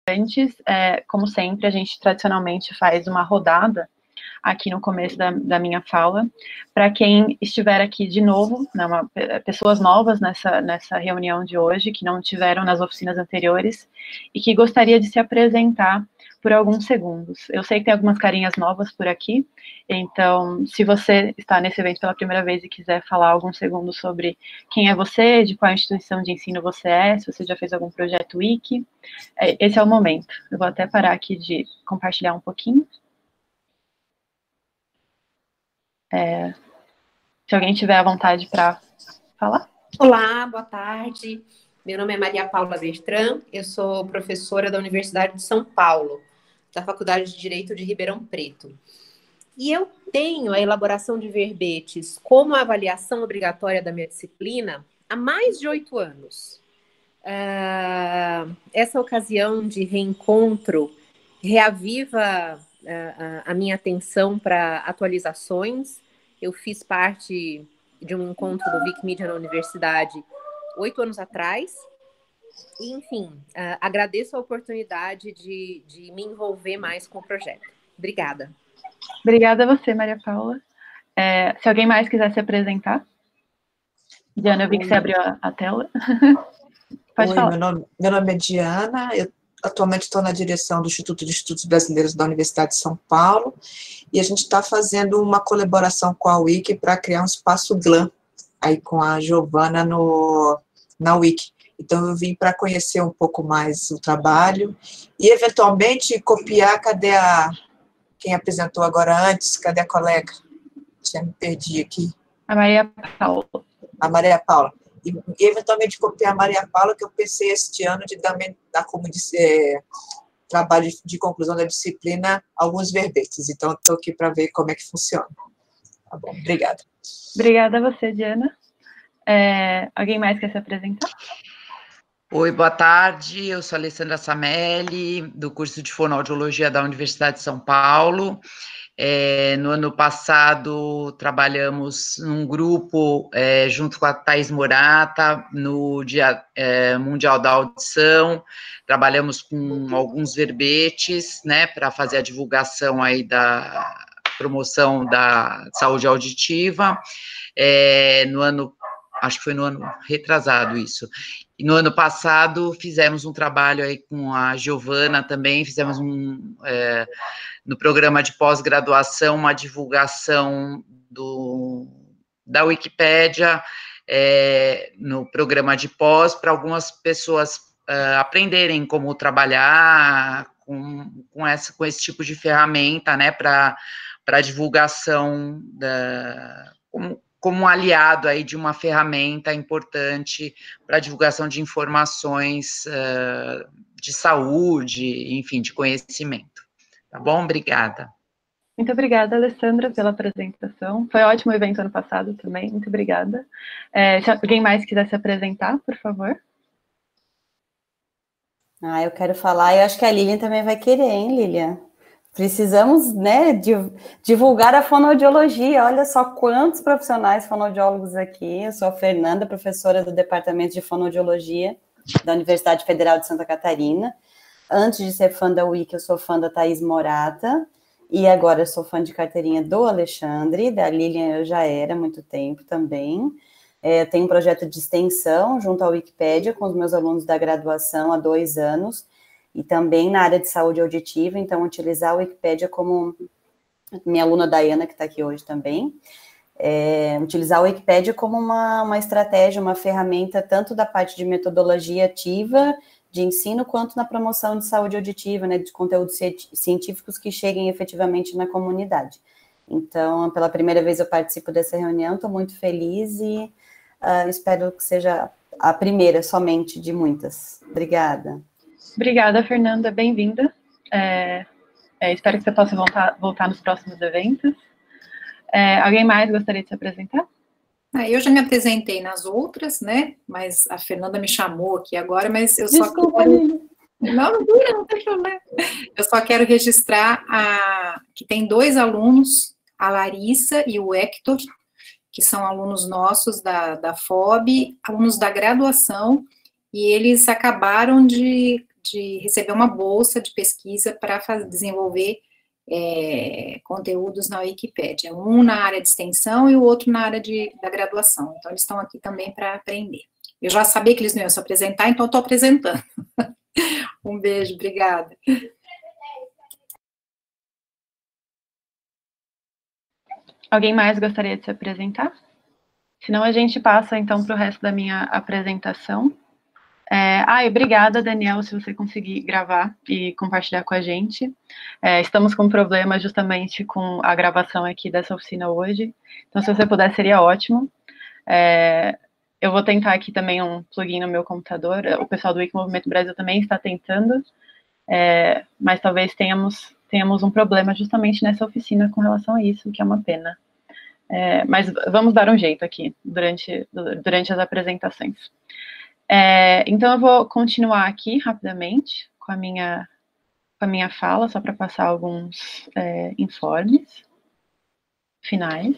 Antes, como sempre, a gente tradicionalmente faz uma rodada aqui no começo da minha fala, para quem estiver aqui de novo, pessoas novas nessa reunião de hoje, que não tiveram nas oficinas anteriores, e que gostaria de se apresentar por alguns segundos. Eu sei que tem algumas carinhas novas por aqui, então, se você está nesse evento pela primeira vez e quiser falar alguns segundos sobre quem é você, de qual instituição de ensino você é, se você já fez algum projeto Wiki, esse é o momento. Eu vou até parar aqui de compartilhar um pouquinho. Se alguém tiver à vontade para falar. Olá, boa tarde. Meu nome é Maria Paula Bertrand, eu sou professora da Universidade de São Paulo, da Faculdade de Direito de Ribeirão Preto. E eu tenho a elaboração de verbetes como avaliação obrigatória da minha disciplina há mais de 8 anos. Essa ocasião de reencontro reaviva a minha atenção para atualizações. Eu fiz parte de um encontro do Wikimedia na universidade 8 anos atrás. E, enfim, agradeço a oportunidade de me envolver mais com o projeto. Obrigada. Obrigada a você, Maria Paula. Se alguém mais quiser se apresentar. Diana, eu vi que você abriu a tela. Pode falar. Meu nome é Diana, eu atualmente estou na direção do Instituto de Estudos Brasileiros da Universidade de São Paulo, e a gente está fazendo uma colaboração com a Wiki para criar um espaço GLAM, aí com a Giovana na Wiki. Então, eu vim para conhecer um pouco mais o trabalho e, eventualmente, copiar. Cadê quem apresentou agora antes? Cadê a colega? Já me perdi aqui. A Maria Paula. A Maria Paula. E, eventualmente, copiar a Maria Paula, que eu pensei este ano de dar como trabalho de conclusão da disciplina, alguns verbetes. Então, estou aqui para ver como é que funciona. Tá bom, obrigada. Obrigada a você, Diana. Alguém mais quer se apresentar? Oi, boa tarde, eu sou a Alessandra Samelli, do curso de Fonoaudiologia da Universidade de São Paulo. No ano passado, trabalhamos num grupo junto com a Thaís Morata, no Dia Mundial da Audição, trabalhamos com alguns verbetes, né, para fazer a divulgação aí da promoção da saúde auditiva, acho que foi no ano retrasado isso. E no ano passado fizemos um trabalho aí com a Giovana também, fizemos no programa de pós-graduação uma divulgação da Wikipédia no programa de pós para algumas pessoas aprenderem como trabalhar com esse tipo de ferramenta, né, para divulgação como um aliado aí de uma ferramenta importante para a divulgação de informações de saúde, enfim, de conhecimento. Tá bom? Obrigada. Muito obrigada, Alessandra, pela apresentação. Foi ótimo o evento ano passado também, muito obrigada. Se alguém mais quiser se apresentar, por favor. Eu quero falar, e acho que a Lilian também vai querer, hein, Lilian? Precisamos, né, divulgar a fonoaudiologia. Olha só quantos profissionais fonoaudiólogos aqui. Eu sou a Fernanda, professora do Departamento de Fonoaudiologia da Universidade Federal de Santa Catarina. Antes de ser fã da Wiki, eu sou fã da Thaís Morata, e agora eu sou fã de carteirinha do Alexandre, da Lilian eu já era há muito tempo também. Tenho um projeto de extensão junto à Wikipédia com os meus alunos da graduação há 2 anos, e também na área de saúde auditiva, então utilizar a Wikipédia como minha aluna Dayana, que está aqui hoje também, utilizar a Wikipédia como uma estratégia, uma ferramenta, tanto da parte de metodologia ativa, de ensino, quanto na promoção de saúde auditiva, né, de conteúdos científicos que cheguem efetivamente na comunidade. Então, pela primeira vez eu participo dessa reunião, estou muito feliz e espero que seja a primeira somente de muitas. Obrigada. Obrigada, Fernanda, bem-vinda. Espero que você possa voltar nos próximos eventos. Alguém mais gostaria de se apresentar? Eu já me apresentei nas outras, né? Mas a Fernanda me chamou aqui agora, mas eu só Desculpa, quero... Não tem problema. Eu só quero registrar que tem 2 alunos, a Larissa e o Hector, que são alunos nossos da FOB, alunos da graduação, e eles acabaram de de receber uma bolsa de pesquisa para desenvolver conteúdos na Wikipédia, um na área de extensão e o outro na área da graduação. Então, eles estão aqui também para aprender. Eu já sabia que eles não iam se apresentar, então estou apresentando. Um beijo, obrigada. Alguém mais gostaria de se apresentar? Senão a gente passa, então, para o resto da minha apresentação. Obrigada, Daniel, se você conseguir gravar e compartilhar com a gente. Estamos com um problema justamente com a gravação aqui dessa oficina hoje, então se você puder, seria ótimo. Eu vou tentar aqui também um plugin no meu computador, o pessoal do Wiki Movimento Brasil também está tentando, mas talvez tenhamos um problema justamente nessa oficina com relação a isso, que é uma pena. Mas vamos dar um jeito aqui durante as apresentações. Então, eu vou continuar aqui rapidamente com a minha fala, só para passar alguns informes finais.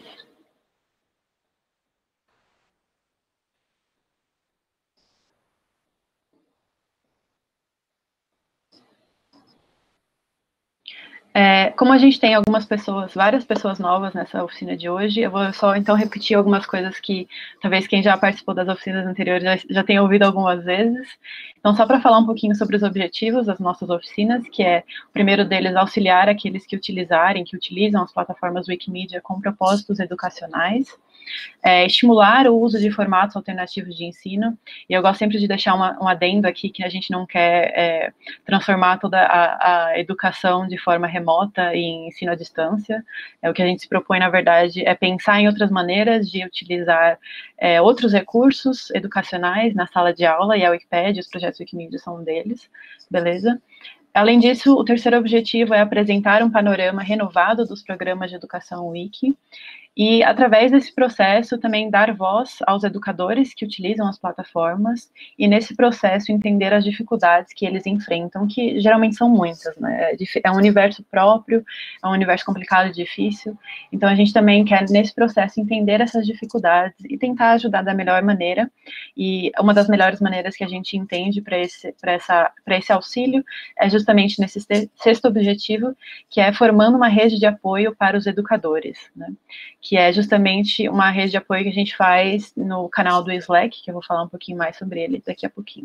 Como a gente tem várias pessoas novas nessa oficina de hoje, eu vou só, então, repetir algumas coisas que talvez quem já participou das oficinas anteriores já tenha ouvido algumas vezes. Então, só para falar um pouquinho sobre os objetivos das nossas oficinas, que o primeiro deles, auxiliar aqueles que utilizam as plataformas Wikimedia com propósitos educacionais, estimular o uso de formatos alternativos de ensino, e eu gosto sempre de deixar um adendo aqui, que a gente não quer transformar toda a educação de forma remota em ensino à distância. O que a gente se propõe, na verdade, é pensar em outras maneiras de utilizar outros recursos educacionais na sala de aula, e a Wikipédia, os projetos Wikimedia são um deles, beleza? Além disso, o terceiro objetivo é apresentar um panorama renovado dos programas de educação Wiki, e, através desse processo, também dar voz aos educadores que utilizam as plataformas, e, nesse processo, entender as dificuldades que eles enfrentam, que geralmente são muitas, né? É um universo próprio, é um universo complicado e difícil, então a gente também quer, nesse processo, entender essas dificuldades e tentar ajudar da melhor maneira, e uma das melhores maneiras que a gente entende para esse auxílio é justamente nesse sexto objetivo, que é formando uma rede de apoio para os educadores, né? Que é justamente uma rede de apoio que a gente faz no canal do Slack, que eu vou falar um pouquinho mais sobre ele daqui a pouquinho.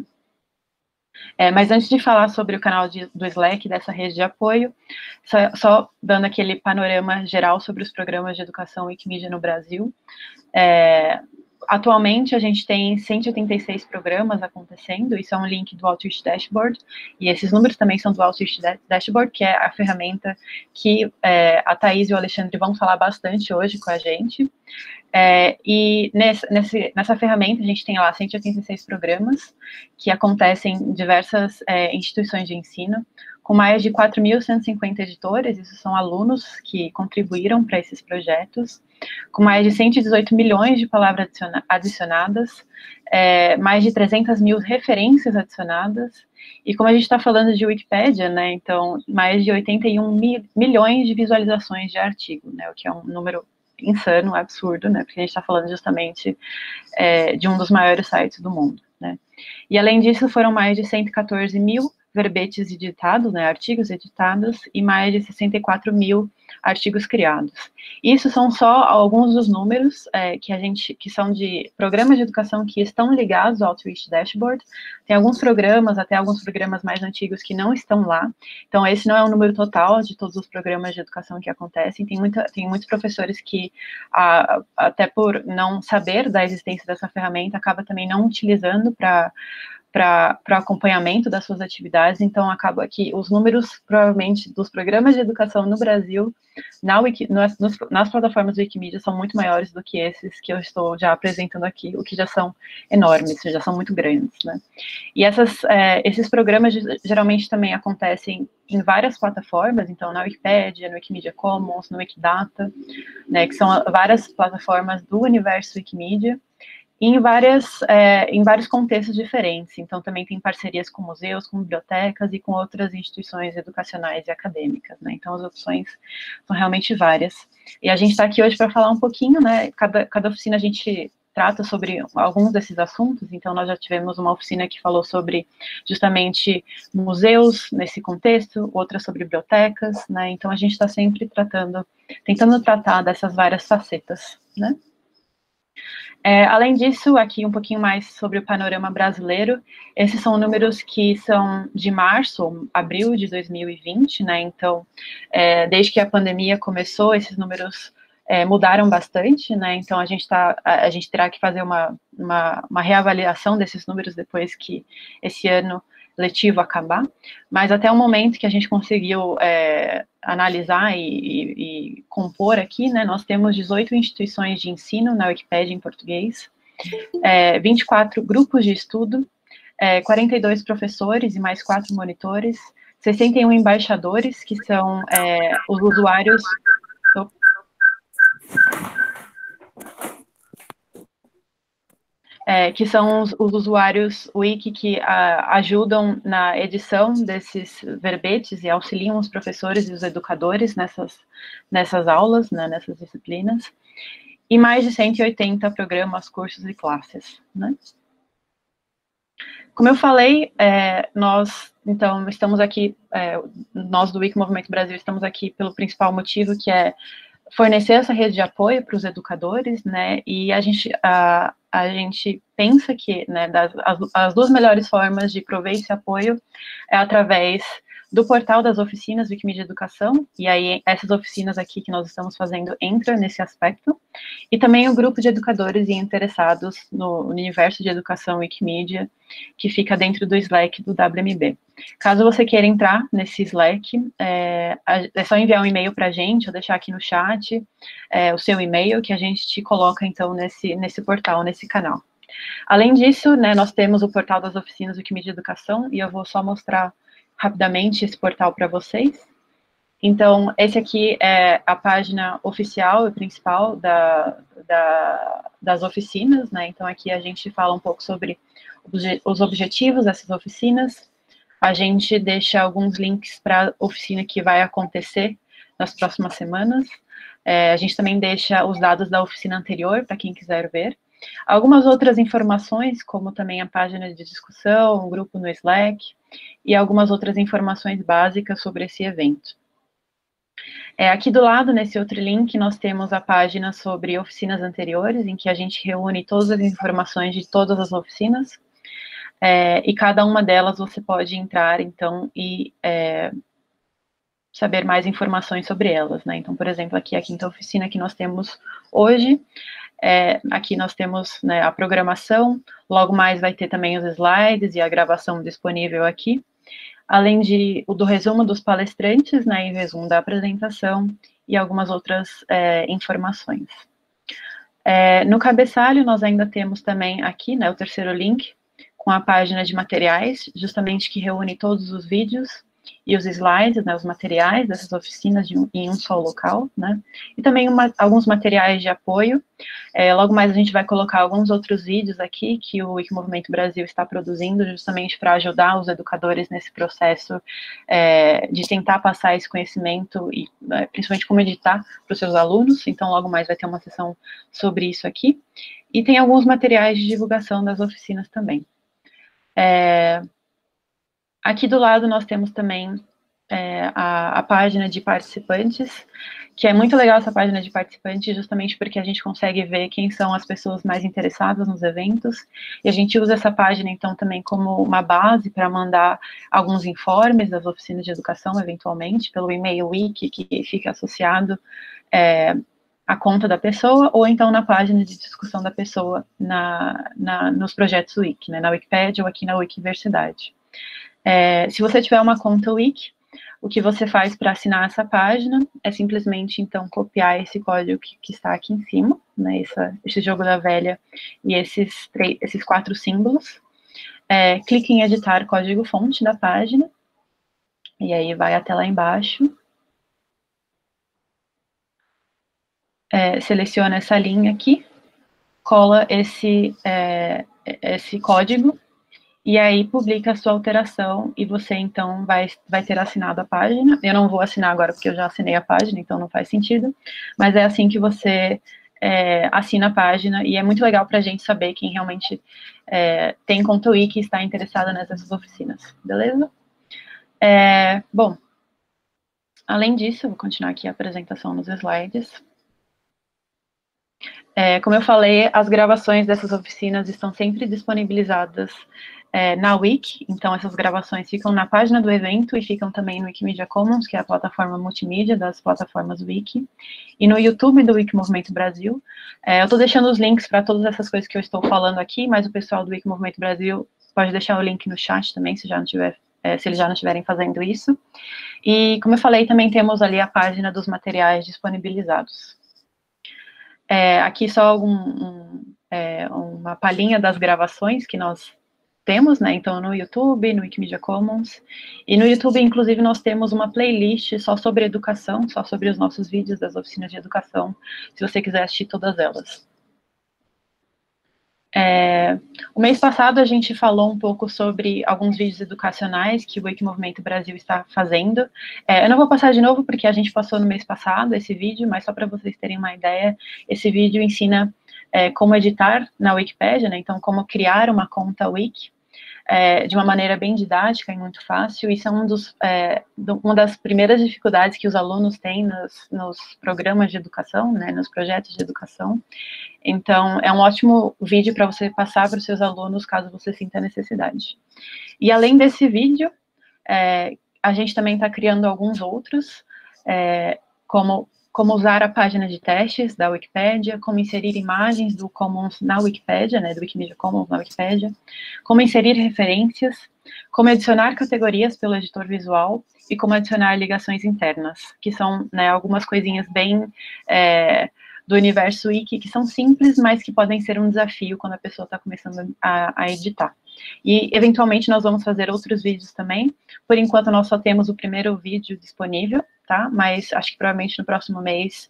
Mas antes de falar sobre o canal do Slack, dessa rede de apoio, só dando aquele panorama geral sobre os programas de educação Wikimedia no Brasil. Atualmente, a gente tem 186 programas acontecendo, isso é um link do Outreach Dashboard, e esses números também são do Outreach Dashboard, que é a ferramenta que a Thaís e o Alexandre vão falar bastante hoje com a gente. E nessa ferramenta, a gente tem lá 186 programas que acontecem em diversas instituições de ensino, com mais de 4.150 editores, isso são alunos que contribuíram para esses projetos, com mais de 118 milhões de palavras adicionadas, mais de 300 mil referências adicionadas, e como a gente está falando de Wikipédia, né, então, mais de 81 milhões de visualizações de artigo, né, o que é um número insano, absurdo, né, porque a gente está falando justamente de um dos maiores sites do mundo, né. E, além disso, foram mais de 114 mil verbetes editados, né, artigos editados, e mais de 64 mil artigos criados. Isso são só alguns dos números que são de programas de educação que estão ligados ao Outreach Dashboard. Tem alguns programas, até alguns programas mais antigos que não estão lá. Então, esse não é o número total de todos os programas de educação que acontecem. Tem muitos professores que, até por não saber da existência dessa ferramenta, acaba também não utilizando para acompanhamento das suas atividades, então acaba que os números, provavelmente, dos programas de educação no Brasil, nas plataformas do Wikimedia, são muito maiores do que esses que eu estou já apresentando aqui, o que já são enormes, já são muito grandes, né? E esses programas geralmente também acontecem em várias plataformas, então na Wikipédia, no Wikimedia Commons, no Wikidata, né, que são várias plataformas do universo Wikimedia, em vários contextos diferentes. Então, também tem parcerias com museus, com bibliotecas e com outras instituições educacionais e acadêmicas, né? Então, as opções são realmente várias. E a gente está aqui hoje para falar um pouquinho, né? Cada oficina a gente trata sobre alguns desses assuntos. Então, nós já tivemos uma oficina que falou sobre justamente museus nesse contexto, outra sobre bibliotecas, né? Então, a gente está sempre tentando tratar dessas várias facetas, né? Além disso, aqui um pouquinho mais sobre o panorama brasileiro. Esses são números que são de março ou abril de 2020, né? Então, desde que a pandemia começou, esses números mudaram bastante, né? Então, a gente terá que fazer uma reavaliação desses números depois que esse ano letivo acabar, mas até o momento que a gente conseguiu analisar e compor aqui, né, nós temos 18 instituições de ensino na Wikipédia em português, 24 grupos de estudo, 42 professores e mais 4 monitores, 61 embaixadores, que são os usuários... que são os usuários Wiki que ajudam na edição desses verbetes e auxiliam os professores e os educadores nessas aulas, né, nessas disciplinas, e mais de 180 programas, cursos e classes, né? Como eu falei, nós, então, estamos aqui, nós do Wiki Movimento Brasil estamos aqui pelo principal motivo, que é fornecer essa rede de apoio para os educadores, né, e a gente pensa que, né, as duas melhores formas de prover esse apoio é através do portal das oficinas Wikimedia Educação, e aí essas oficinas aqui que nós estamos fazendo entra nesse aspecto, e também o grupo de educadores e interessados no universo de educação Wikimedia, que fica dentro do Slack do WMB. Caso você queira entrar nesse Slack, é só enviar um e-mail para a gente, ou deixar aqui no chat o seu e-mail, que a gente te coloca, então, nesse portal, nesse canal. Além disso, né, nós temos o portal das oficinas Wikimedia Educação, e eu vou só mostrar rapidamente esse portal para vocês. Então, esse aqui é a página oficial e principal das oficinas, né? Então, aqui a gente fala um pouco sobre os objetivos dessas oficinas. A gente deixa alguns links para a oficina que vai acontecer nas próximas semanas. A gente também deixa os dados da oficina anterior, para quem quiser ver. Algumas outras informações, como também a página de discussão, um grupo no Slack, e algumas outras informações básicas sobre esse evento. Aqui do lado, nesse outro link, nós temos a página sobre oficinas anteriores, em que a gente reúne todas as informações de todas as oficinas, e cada uma delas você pode entrar, então, e saber mais informações sobre elas, né? Então, por exemplo, aqui a quinta oficina que nós temos hoje, aqui nós temos, né, a programação, logo mais vai ter também os slides e a gravação disponível aqui, além do resumo dos palestrantes, né, e resumo da apresentação e algumas outras informações. No cabeçalho, nós ainda temos também aqui, né, o terceiro link, com a página de materiais, justamente que reúne todos os vídeos e os slides, né, os materiais dessas oficinas em um só local, né, e também alguns materiais de apoio. Logo mais a gente vai colocar alguns outros vídeos aqui que o Wiki Movimento Brasil está produzindo justamente para ajudar os educadores nesse processo de tentar passar esse conhecimento e principalmente como editar para os seus alunos. Então logo mais vai ter uma sessão sobre isso aqui. E tem alguns materiais de divulgação das oficinas também. Aqui do lado nós temos também a página de participantes, que é muito legal essa página de participantes, justamente porque a gente consegue ver quem são as pessoas mais interessadas nos eventos, e a gente usa essa página, então, também como uma base para mandar alguns informes das oficinas de educação, eventualmente, pelo e-mail wiki, que fica associado à conta da pessoa, ou então na página de discussão da pessoa nos projetos Wiki, né, na Wikipédia ou aqui na Wikiversidade. Se você tiver uma conta Wiki, o que você faz para assinar essa página é simplesmente, então, copiar esse código que está aqui em cima, né, esse jogo da velha e esses 4 símbolos. Clique em editar código-fonte da página, e aí vai até lá embaixo. Seleciona essa linha aqui, cola esse código, e aí publica a sua alteração, e você, então, vai ter assinado a página. Eu não vou assinar agora, porque eu já assinei a página, então não faz sentido, mas é assim que você assina a página, e é muito legal para a gente saber quem realmente tem conta Wiki e está interessada nessas oficinas, beleza? Bom, além disso, vou continuar aqui a apresentação nos slides. Como eu falei, as gravações dessas oficinas estão sempre disponibilizadas na Wiki, então essas gravações ficam na página do evento e ficam também no Wikimedia Commons, que é a plataforma multimídia das plataformas Wiki, e no YouTube do Wiki Movimento Brasil. Eu estou deixando os links para todas essas coisas que eu estou falando aqui, mas o pessoal do Wiki Movimento Brasil pode deixar o link no chat também, se eles já não estiverem fazendo isso. E, como eu falei, também temos ali a página dos materiais disponibilizados. Aqui só uma palhinha das gravações que nós temos, né, então no YouTube, no Wikimedia Commons, e no YouTube, inclusive, nós temos uma playlist só sobre educação, só sobre os nossos vídeos das oficinas de educação, se você quiser assistir todas elas. O mês passado a gente falou um pouco sobre alguns vídeos educacionais que o Wiki Movimento Brasil está fazendo. Eu não vou passar de novo porque a gente passou no mês passado esse vídeo, mas só para vocês terem uma ideia, esse vídeo ensina como editar na Wikipédia, né? Então como criar uma conta Wiki de uma maneira bem didática e muito fácil. Isso é uma das primeiras dificuldades que os alunos têm nos programas de educação, né, nos projetos de educação. Então, é um ótimo vídeo para você passar para os seus alunos, caso você sinta necessidade. E além desse vídeo, a gente também está criando alguns outros, como usar a página de testes da Wikipédia, como inserir imagens do Commons na Wikipédia, né, do Wikimedia Commons na Wikipédia, como inserir referências, como adicionar categorias pelo editor visual e como adicionar ligações internas, que são, né, algumas coisinhas bem do universo Wiki, que são simples, mas que podem ser um desafio quando a pessoa está começando a editar. E, eventualmente, nós vamos fazer outros vídeos também. Por enquanto, nós só temos o primeiro vídeo disponível, tá? Mas acho que provavelmente no próximo mês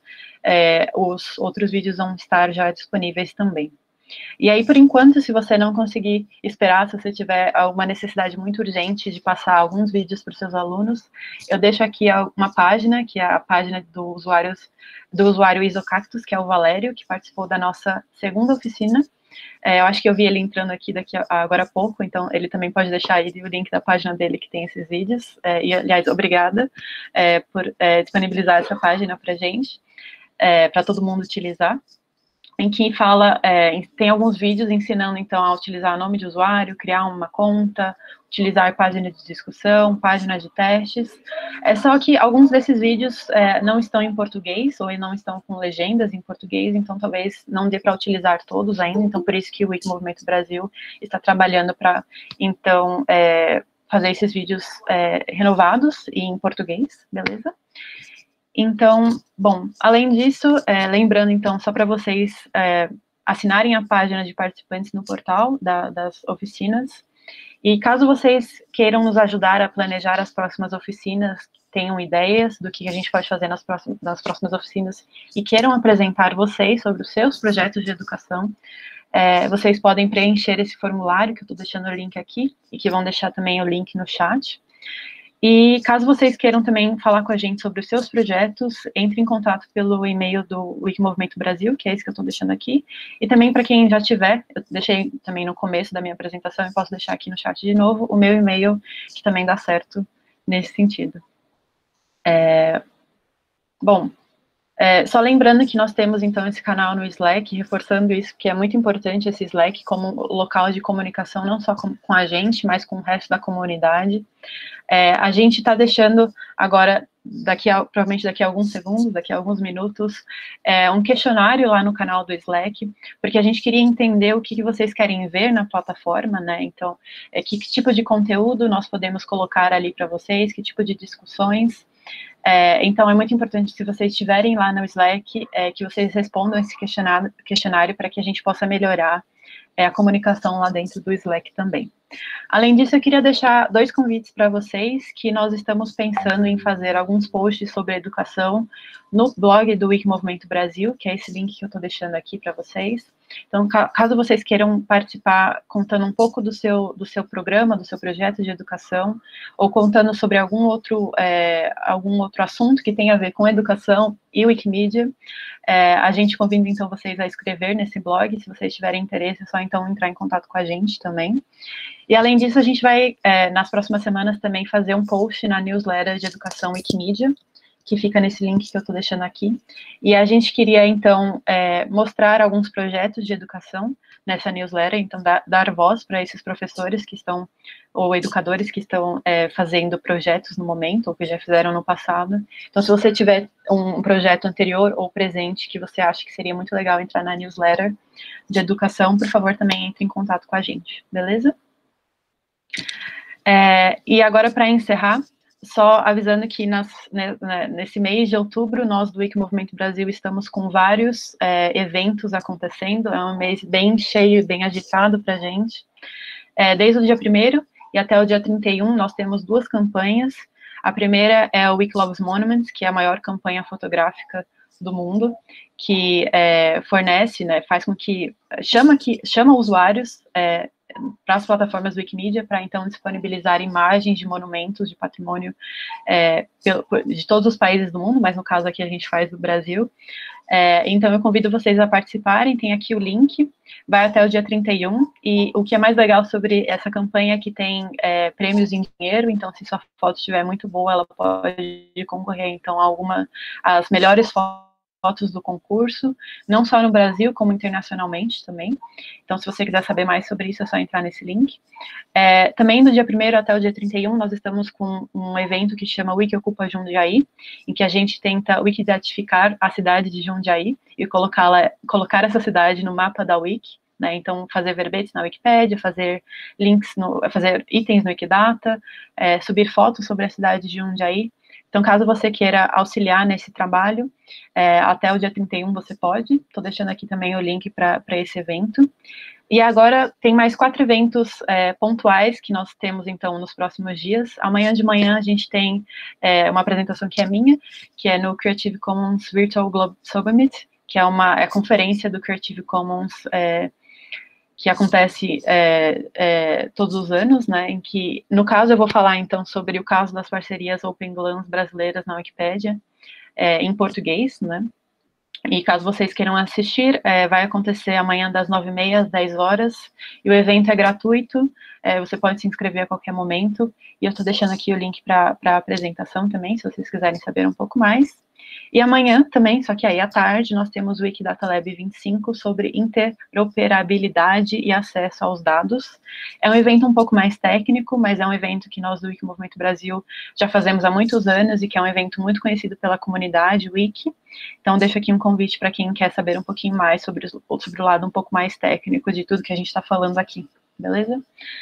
os outros vídeos vão estar já disponíveis também. E aí, por enquanto, se você não conseguir esperar, se você tiver uma necessidade muito urgente de passar alguns vídeos para os seus alunos, eu deixo aqui uma página, que é a página do usuário Isocactus, que é o Valério, que participou da nossa segunda oficina. Eu acho que eu vi ele entrando aqui agora há pouco, então ele também pode deixar aí o link da página dele que tem esses vídeos. E, aliás, obrigada por disponibilizar essa página para a gente, para todo mundo utilizar. Em que tem alguns vídeos ensinando, então, a utilizar nome de usuário, criar uma conta, utilizar página de discussão, página de testes. Só que alguns desses vídeos não estão em português, ou não estão com legendas em português, então talvez não dê para utilizar todos ainda, então por isso que o Wiki Movimento Brasil está trabalhando para, então, fazer esses vídeos renovados e em português, beleza? Então, bom, além disso, lembrando, então, só para vocês assinarem a página de participantes no portal das oficinas, e caso vocês queiram nos ajudar a planejar as próximas oficinas, tenham ideias do que a gente pode fazer nas próximas oficinas, e queiram apresentar vocês sobre os seus projetos de educação, vocês podem preencher esse formulário, que eu estou deixando o link aqui, e que vão deixar também o link no chat. E caso vocês queiram também falar com a gente sobre os seus projetos, entre em contato pelo e-mail do Wiki Movimento Brasil, que é esse que eu estou deixando aqui, e também para quem já tiver, eu deixei também no começo da minha apresentação, e posso deixar aqui no chat de novo, o meu e-mail, que também dá certo nesse sentido. Bom, só lembrando que nós temos, então, esse canal no Slack, reforçando isso, que é muito importante esse Slack como local de comunicação, não só com a gente, mas com o resto da comunidade. A gente está deixando agora, provavelmente daqui a alguns segundos, daqui a alguns minutos, um questionário lá no canal do Slack, porque a gente queria entender o que vocês querem ver na plataforma, né? Então, que tipo de conteúdo nós podemos colocar ali para vocês, que tipo de discussões. Então, é muito importante, se vocês estiverem lá no Slack, que vocês respondam esse questionário para que a gente possa melhorar a comunicação lá dentro do Slack também. Além disso, eu queria deixar 2 convites para vocês, que nós estamos pensando em fazer alguns posts sobre educação no blog do Wiki Movimento Brasil, que é esse link que eu estou deixando aqui para vocês. Então, caso vocês queiram participar contando um pouco do seu programa, do seu projeto de educação, ou contando sobre algum outro assunto que tenha a ver com educação e Wikimedia, a gente convida, então, vocês a escrever nesse blog. Se vocês tiverem interesse, é só, então, entrar em contato com a gente também. E, além disso, a gente vai, nas próximas semanas, também fazer um post na newsletter de educação Wikimedia, que fica nesse link que eu estou deixando aqui. E a gente queria, então, mostrar alguns projetos de educação nessa newsletter, então, dar voz para esses professores que estão, ou educadores que estão fazendo projetos no momento, ou que já fizeram no passado. Então, se você tiver um projeto anterior ou presente que você acha que seria muito legal entrar na newsletter de educação, por favor, também entre em contato com a gente, beleza? E agora, para encerrar, só avisando que nesse mês de outubro, nós do Wiki Movimento Brasil estamos com vários eventos acontecendo. É um mês bem cheio, bem agitado para a gente. Desde o dia 1º e até o dia 31, nós temos 2 campanhas. A primeira é o Wiki Loves Monuments, que é a maior campanha fotográfica do mundo, que fornece, né, faz com que chama usuários para as plataformas do Wikimedia, para então disponibilizar imagens de monumentos de patrimônio de todos os países do mundo, mas no caso aqui a gente faz do Brasil. Então eu convido vocês a participarem, tem aqui o link, vai até o dia 31, e o que é mais legal sobre essa campanha é que tem prêmios em dinheiro, então se sua foto estiver muito boa, ela pode concorrer, então, a as melhores fotos do concurso, não só no Brasil, como internacionalmente também. Então, se você quiser saber mais sobre isso, é só entrar nesse link. Também do dia 1º até o dia 31, nós estamos com um evento que chama Wiki Ocupa Jundiaí, em que a gente tenta wiki-identificar a cidade de Jundiaí e colocar essa cidade no mapa da Wiki, né? Então, fazer verbetes na Wikipédia, fazer fazer itens no Wikidata, subir fotos sobre a cidade de Jundiaí. Então, caso você queira auxiliar nesse trabalho, até o dia 31 você pode. Estou deixando aqui também o link para esse evento. E agora tem mais 4 eventos pontuais que nós temos, então, nos próximos dias. Amanhã de manhã a gente tem uma apresentação que é minha, que é no Creative Commons Virtual Globe Summit, que é a conferência do Creative Commons que acontece todos os anos, né, em que, no caso, eu vou falar, então, sobre o caso das parcerias Open Glans brasileiras na Wikipédia, em português, né, e caso vocês queiram assistir, vai acontecer amanhã das 9h30 às 10 horas, e o evento é gratuito, você pode se inscrever a qualquer momento, e eu estou deixando aqui o link para a apresentação também, se vocês quiserem saber um pouco mais. E amanhã também, só que aí à tarde, nós temos o Wikidata Lab 25 sobre interoperabilidade e acesso aos dados. É um evento um pouco mais técnico, mas é um evento que nós do Wiki Movimento Brasil já fazemos há muitos anos e que é um evento muito conhecido pela comunidade Wiki. Então, deixo aqui um convite para quem quer saber um pouquinho mais sobre o lado um pouco mais técnico de tudo que a gente está falando aqui, beleza?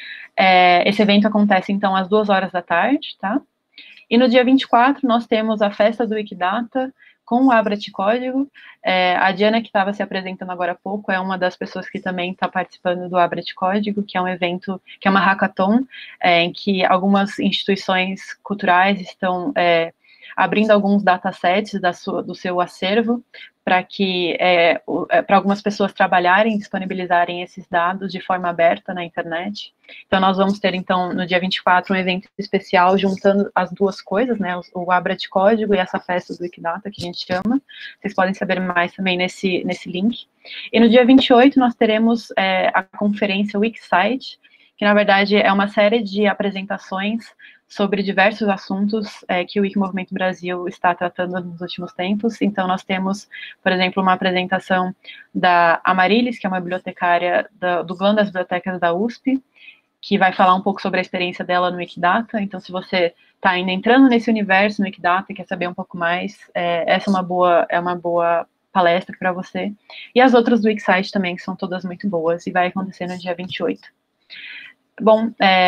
Esse evento acontece, então, às 2 horas da tarde, tá? E no dia 24, nós temos a festa do Wikidata com o Abra de Código. A Diana, que estava se apresentando agora há pouco, é uma das pessoas que também está participando do Abra de Código, que é um evento, que é uma hackathon, em que algumas instituições culturais estão abrindo alguns datasets do seu acervo, para que para algumas pessoas trabalharem, disponibilizarem esses dados de forma aberta na internet. Então, nós vamos ter, então, no dia 24, um evento especial juntando as duas coisas, né, o Abra de Código e essa festa do Wikidata, que a gente chama. Vocês podem saber mais também nesse link. E no dia 28, nós teremos a conferência Wikisite, que, na verdade, é uma série de apresentações sobre diversos assuntos que o Wiki Movimento Brasil está tratando nos últimos tempos. Então, nós temos, por exemplo, uma apresentação da Amarilis, que é uma bibliotecária do GLAN das bibliotecas da USP, que vai falar um pouco sobre a experiência dela no Wikidata. Então, se você está ainda entrando nesse universo no Wikidata e quer saber um pouco mais, essa é uma boa palestra para você. E as outras do Wikisite também, que são todas muito boas, e vai acontecer no dia 28. Bom,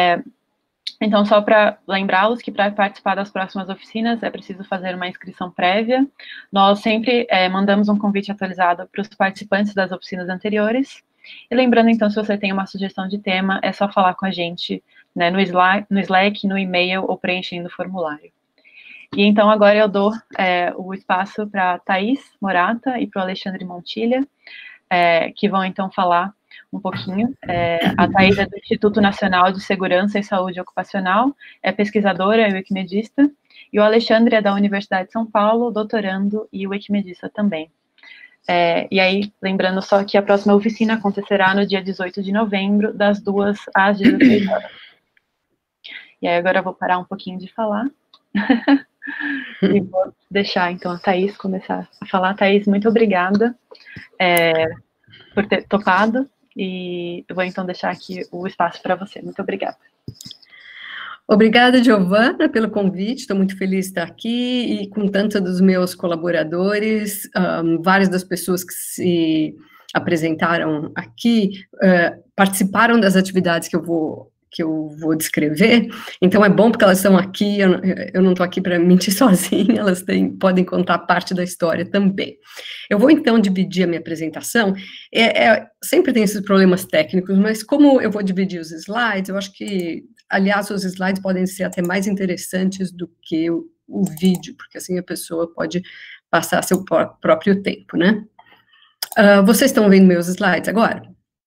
então, só para lembrá-los que para participar das próximas oficinas é preciso fazer uma inscrição prévia. Nós sempre mandamos um convite atualizado para os participantes das oficinas anteriores. E lembrando, então, se você tem uma sugestão de tema, é só falar com a gente, né, no Slack, no e-mail ou preenchendo o formulário. E então agora eu dou o espaço para a Thaís Morata e para o Alexandre Montilha, que vão então falar um pouquinho. A Thaís é do Instituto Nacional de Segurança e Saúde Ocupacional, é pesquisadora e wikimedista, e o Alexandre é da Universidade de São Paulo, doutorando e wikimedista também. E aí, lembrando só que a próxima oficina acontecerá no dia 18 de novembro, das 2 às 16 horas. E aí agora eu vou parar um pouquinho de falar. E vou deixar, então, a Thaís começar a falar. Thaís, muito obrigada por ter topado, e eu vou, então, deixar aqui o espaço para você. Muito obrigada. Obrigada, Giovana, pelo convite. Estou muito feliz de estar aqui e com tantos dos meus colaboradores, várias das pessoas que se apresentaram aqui participaram das atividades que eu vou descrever, então é bom porque elas estão aqui, eu não estou aqui para mentir sozinha, elas podem contar parte da história também. Eu vou então dividir a minha apresentação, sempre tem esses problemas técnicos, mas como eu vou dividir os slides, eu acho que, aliás, os slides podem ser até mais interessantes do que o vídeo, porque assim a pessoa pode passar seu próprio tempo, né? Vocês estão vendo meus slides agora?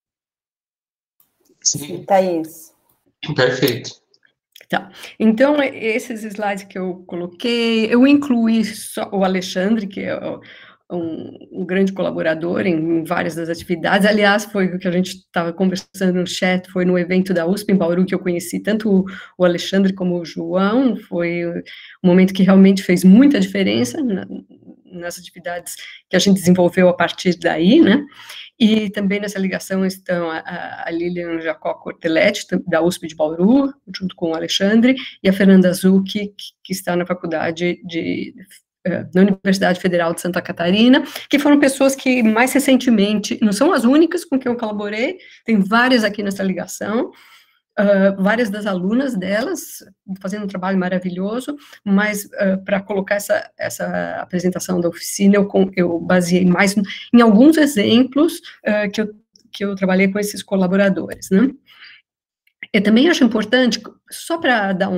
Sim, Thaís. Perfeito. Tá, então esses slides que eu coloquei, eu incluí só o Alexandre, que é um grande colaborador em várias das atividades, aliás, foi o que a gente estava conversando no chat, foi no evento da USP em Bauru que eu conheci tanto o Alexandre como o João, foi um momento que realmente fez muita diferença nas atividades que a gente desenvolveu a partir daí, né? E também nessa ligação estão a Lilian Jacó Corteletti, da USP de Bauru, junto com o Alexandre, e a Fernanda Zucchi, que está na faculdade na Universidade Federal de Santa Catarina, que foram pessoas que mais recentemente, não são as únicas com quem eu colaborei, tem várias aqui nessa ligação, várias das alunas delas, fazendo um trabalho maravilhoso, mas para colocar essa apresentação da oficina, eu baseei mais em alguns exemplos que eu trabalhei com esses colaboradores, né? Eu também acho importante, só para dar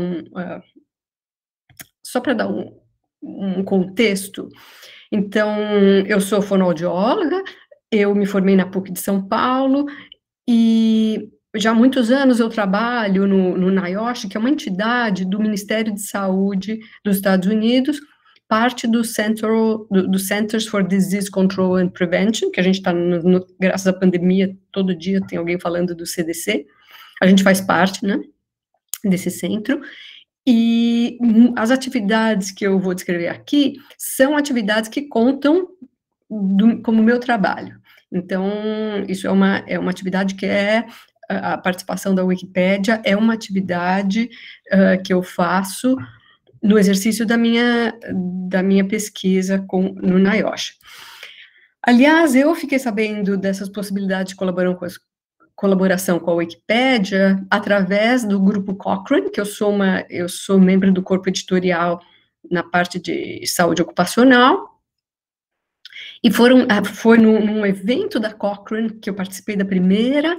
um contexto, então, eu sou fonoaudióloga, eu me formei na PUC de São Paulo, e já há muitos anos eu trabalho no NIOSH, que é uma entidade do Ministério de Saúde dos Estados Unidos, parte do Centers for Disease Control and Prevention, que a gente está, graças à pandemia, todo dia tem alguém falando do CDC, a gente faz parte, né, desse centro, e as atividades que eu vou descrever aqui são atividades que contam como meu trabalho. Então, isso é uma atividade que a participação da Wikipédia é uma atividade que eu faço no exercício da minha pesquisa no NIOSH. Aliás, eu fiquei sabendo dessas possibilidades de colaboração com a Wikipédia através do grupo Cochrane, que eu sou membro do corpo editorial na parte de saúde ocupacional, e foi num evento da Cochrane que eu participei da primeira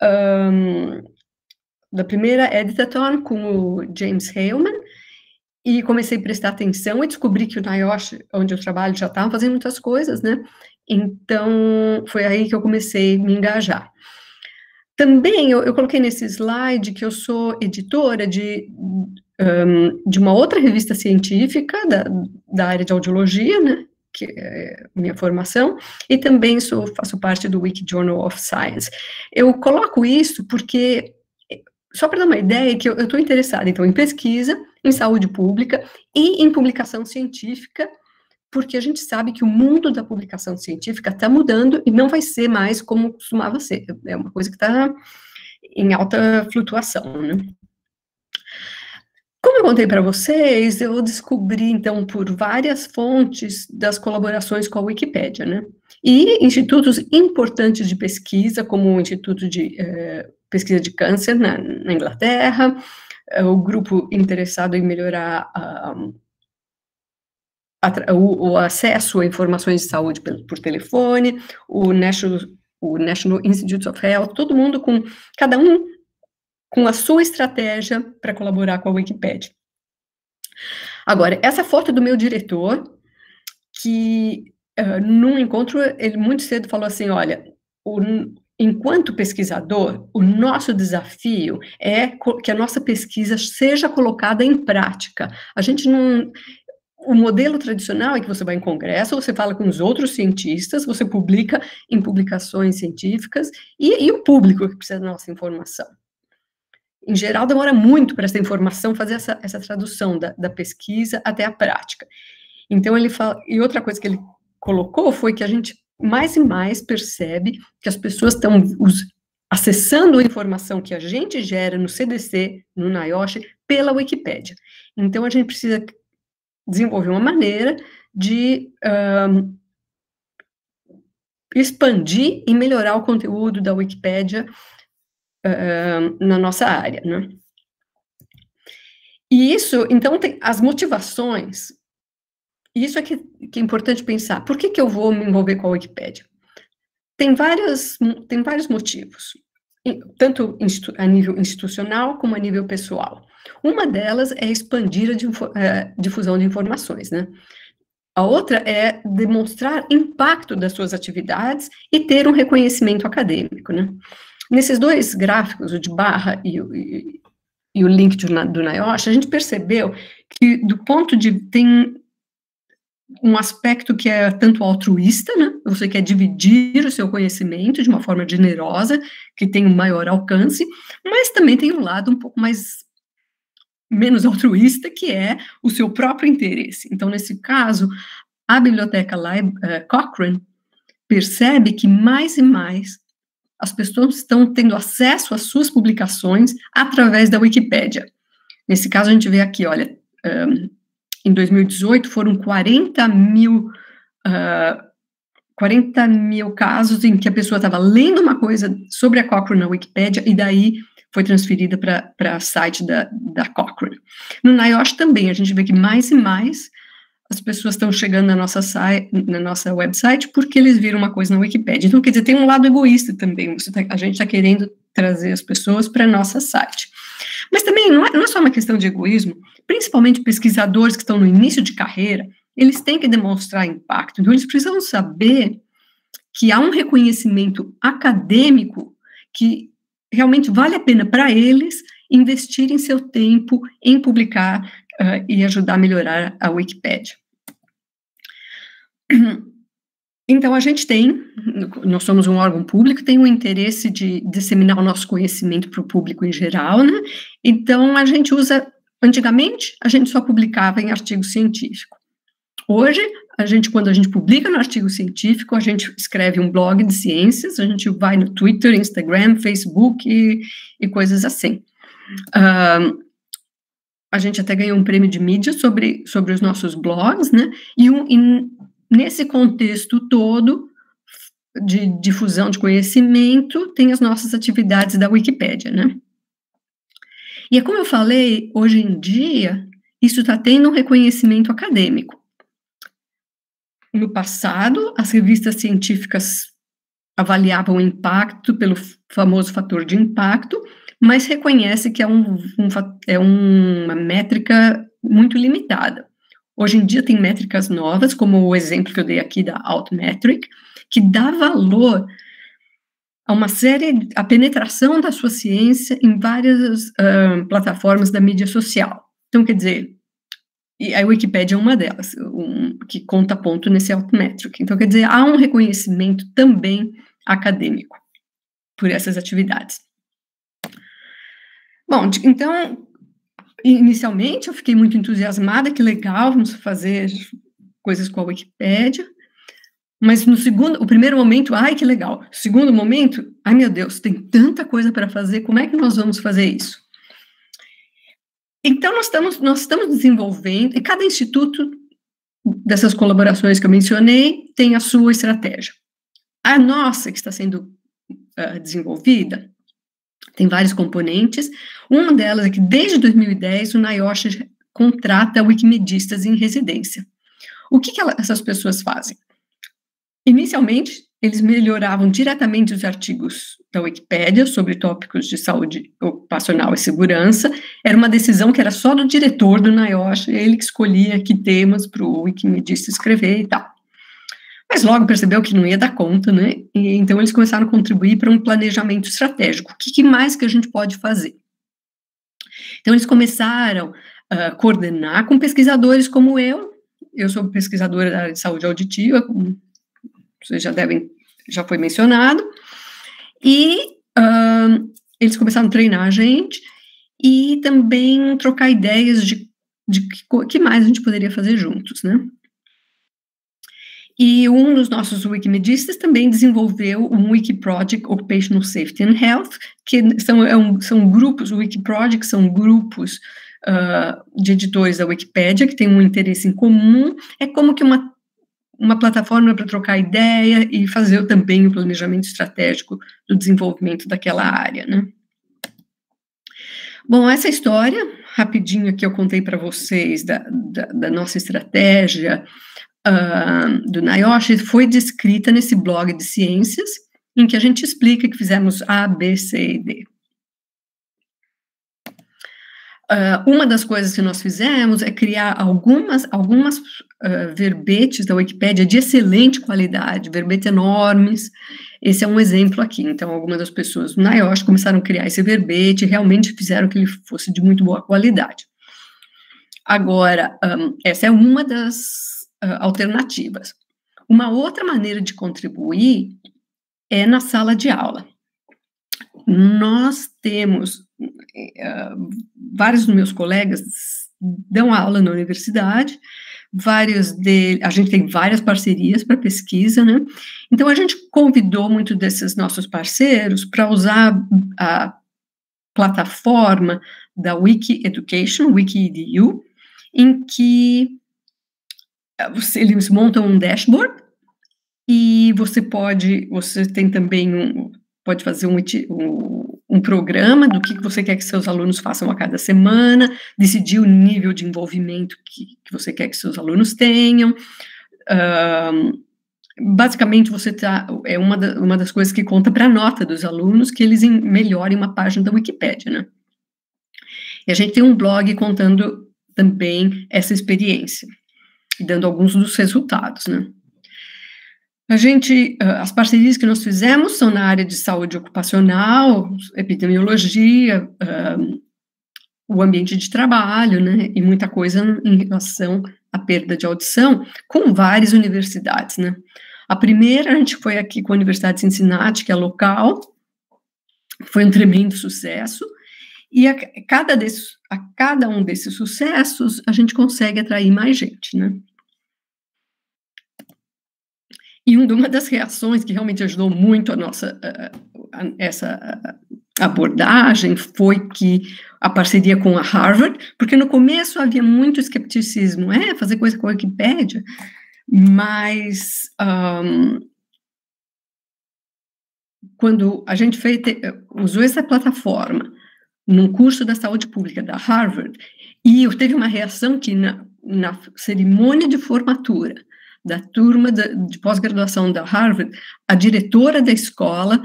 Editathon com o James Haleman, e comecei a prestar atenção e descobri que o NIOSH, onde eu trabalho, já estava fazendo muitas coisas, né? Então, foi aí que eu comecei a me engajar. Também, eu coloquei nesse slide que eu sou editora de uma outra revista científica da área de audiologia, né? Que é minha formação, e também faço parte do Wiki Journal of Science. Eu coloco isso porque, só para dar uma ideia, que eu estou interessada, então, em pesquisa, em saúde pública e em publicação científica, porque a gente sabe que o mundo da publicação científica está mudando e não vai ser mais como costumava ser, é uma coisa que está em alta flutuação, né? Como eu contei para vocês, eu descobri, então, por várias fontes das colaborações com a Wikipédia, né? E institutos importantes de pesquisa, como o Instituto de Pesquisa de Câncer na Inglaterra, o grupo interessado em melhorar o acesso a informações de saúde por telefone, o National o National Institutes of Health, todo mundo cada um com a sua estratégia para colaborar com a Wikipédia. Agora, essa foto do meu diretor, que num encontro, ele muito cedo falou assim, olha, enquanto pesquisador, o nosso desafio é que a nossa pesquisa seja colocada em prática. A gente não... O modelo tradicional é que você vai em congresso, você fala com os outros cientistas, você publica em publicações científicas, e o público que precisa da nossa informação. Em geral, demora muito para essa informação fazer essa tradução da pesquisa até a prática. Então, ele fala... E outra coisa que ele colocou foi que a gente mais e mais percebe que as pessoas estão acessando a informação que a gente gera no CDC, no NIOSH, pela Wikipédia. Então, a gente precisa desenvolver uma maneira de expandir e melhorar o conteúdo da Wikipédia na nossa área, né? E isso, então, tem as motivações. Isso é que é importante pensar. Por que eu vou me envolver com a Wikipédia? Tem vários motivos, tanto a nível institucional como a nível pessoal. Uma delas é expandir a difusão de informações, né? A outra é demonstrar impacto das suas atividades e ter um reconhecimento acadêmico, né? Nesses dois gráficos, o de barra e o link do NIOSH, a gente percebeu que, tem um aspecto que é tanto altruísta, né? Você quer dividir o seu conhecimento de uma forma generosa, que tem um maior alcance, mas também tem um lado um pouco menos altruísta, que é o seu próprio interesse. Então, nesse caso, a biblioteca Cochrane percebe que mais e mais as pessoas estão tendo acesso às suas publicações através da Wikipédia. Nesse caso, a gente vê aqui, olha, em 2018 foram 40 mil casos em que a pessoa estava lendo uma coisa sobre a Cochrane na Wikipédia e daí foi transferida para o site da Cochrane. No NIOSH também, a gente vê que mais e mais as pessoas estão chegando na nossa website porque eles viram uma coisa na Wikipédia. Então, quer dizer, tem um lado egoísta também, a gente está querendo trazer as pessoas para nossa site. Mas também não é só uma questão de egoísmo, principalmente pesquisadores que estão no início de carreira, eles têm que demonstrar impacto, então eles precisam saber que há um reconhecimento acadêmico que realmente vale a pena para eles investirem seu tempo em publicar e ajudar a melhorar a Wikipédia. Então, nós somos um órgão público, tem o interesse de disseminar o nosso conhecimento para o público em geral, né? Então, antigamente, a gente só publicava em artigo científico. Hoje, quando a gente publica no artigo científico, a gente escreve um blog de ciências, a gente vai no Twitter, Instagram, Facebook e coisas assim. A gente até ganhou um prêmio de mídia sobre os nossos blogs, né? E nesse contexto todo de difusão de conhecimento, tem as nossas atividades da Wikipédia, né? E é como eu falei, hoje em dia, isso está tendo um reconhecimento acadêmico. No passado, as revistas científicas avaliavam o impacto pelo famoso fator de impacto, mas reconhece que é uma métrica muito limitada. Hoje em dia tem métricas novas, como o exemplo que eu dei aqui da Altmetric, que dá valor a penetração da sua ciência em várias plataformas da mídia social. Então, quer dizer, e a Wikipédia é uma delas, que conta ponto nesse Altmetric. Então, quer dizer, há um reconhecimento também acadêmico por essas atividades. Bom, então, inicialmente eu fiquei muito entusiasmada, que legal, vamos fazer coisas com a Wikipédia, mas o primeiro momento, ai, que legal. O segundo momento, ai, meu Deus, tem tanta coisa para fazer, como é que nós vamos fazer isso? Então, nós estamos desenvolvendo, e cada instituto dessas colaborações que eu mencionei tem a sua estratégia. A nossa, que está sendo desenvolvida, tem vários componentes. Uma delas é que, desde 2010, o NIOSH contrata wikimedistas em residência. O que essas pessoas fazem? Inicialmente, eles melhoravam diretamente os artigos da Wikipédia sobre tópicos de saúde ocupacional e segurança. Era uma decisão que era só do diretor do NIOSH, ele que escolhia que temas para o Wikimedista escrever e tal. Mas logo percebeu que não ia dar conta, né? E então eles começaram a contribuir para um planejamento estratégico. O que mais que a gente pode fazer? Então eles começaram a coordenar com pesquisadores como eu. Eu sou pesquisadora da área de saúde auditiva, como vocês já foi mencionado, e eles começaram a treinar a gente e também trocar ideias de que mais a gente poderia fazer juntos, né? E um dos nossos wikimedistas também desenvolveu um Wikiproject Occupational Safety and Health, que são grupos, o Wikiproject são grupos de editores da Wikipédia que têm um interesse em comum, é como que uma plataforma para trocar ideia e fazer também o planejamento estratégico do desenvolvimento daquela área, né? Bom, essa história, rapidinho que eu contei para vocês da nossa estratégia do NIOSH, foi descrita nesse blog de ciências, em que a gente explica que fizemos A, B, C e D. Uma das coisas que nós fizemos é criar algumas verbetes da Wikipédia de excelente qualidade, verbetes enormes. Esse é um exemplo aqui. Então, algumas das pessoas do NIOSH começaram a criar esse verbete e realmente fizeram que ele fosse de muito boa qualidade. Agora, essa é uma das alternativas. Uma outra maneira de contribuir é na sala de aula. Nós temos, vários dos meus colegas dão aula na universidade, a gente tem várias parcerias para pesquisa, né? Então, a gente convidou muitos desses nossos parceiros para usar a plataforma da Wiki Education, WikiEDU, em que eles montam um dashboard e você tem também pode fazer um programa do que você quer que seus alunos façam a cada semana, decidir o nível de envolvimento que você quer que seus alunos tenham. Basicamente, é uma das coisas que conta para a nota dos alunos, que eles melhorem uma página da Wikipédia, né? E a gente tem um blog contando também essa experiência, e dando alguns dos resultados, né? As parcerias que nós fizemos são na área de saúde ocupacional, epidemiologia, o ambiente de trabalho, né, e muita coisa em relação à perda de audição, com várias universidades, né. A primeira, a gente foi aqui com a Universidade de Cincinnati, que é local, foi um tremendo sucesso, e a cada um desses sucessos, a gente consegue atrair mais gente, né. E uma das reações que realmente ajudou muito essa abordagem foi que a parceria com a Harvard, porque no começo havia muito escepticismo, fazer coisa com a Wikipédia, mas quando a gente usou essa plataforma num curso da saúde pública da Harvard, e teve uma reação que na cerimônia de formatura da turma de pós-graduação da Harvard, a diretora da escola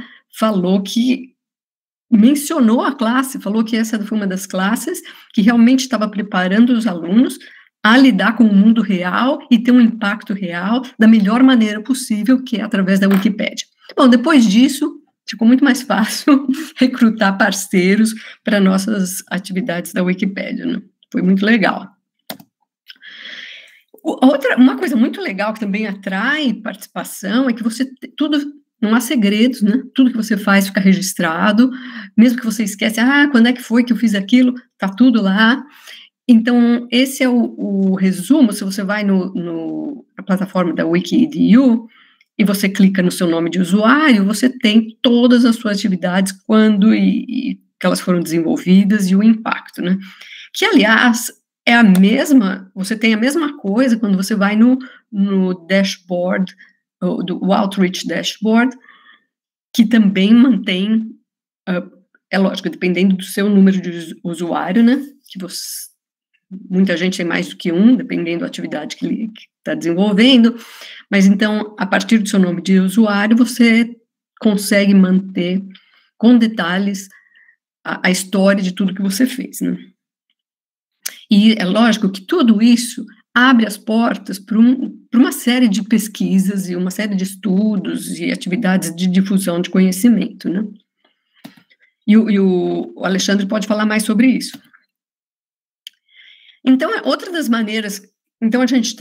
mencionou a classe, falou que essa foi uma das classes que realmente estava preparando os alunos a lidar com o mundo real e ter um impacto real da melhor maneira possível, que é através da Wikipédia. Bom, depois disso, ficou muito mais fácil recrutar parceiros para nossas atividades da Wikipédia, né? Foi muito legal. Uma coisa muito legal que também atrai participação é que não há segredos, né? Tudo que você faz fica registrado, mesmo que você esquece, quando é que foi que eu fiz aquilo, tá tudo lá. Então, esse é o resumo. Se você vai na plataforma da WikiEDU e você clica no seu nome de usuário, você tem todas as suas atividades, quando e que elas foram desenvolvidas e o impacto, né? Que, aliás, você tem a mesma coisa quando você vai no dashboard, o Outreach Dashboard, que também mantém, é lógico, dependendo do seu número de usuário, né, muita gente tem mais do que um, dependendo da atividade que ele está desenvolvendo, mas então, a partir do seu nome de usuário, você consegue manter com detalhes a história de tudo que você fez, né? E é lógico que tudo isso abre as portas para uma série de pesquisas e uma série de estudos e atividades de difusão de conhecimento, né? E o Alexandre pode falar mais sobre isso. Então, outra das maneiras... Então, a gente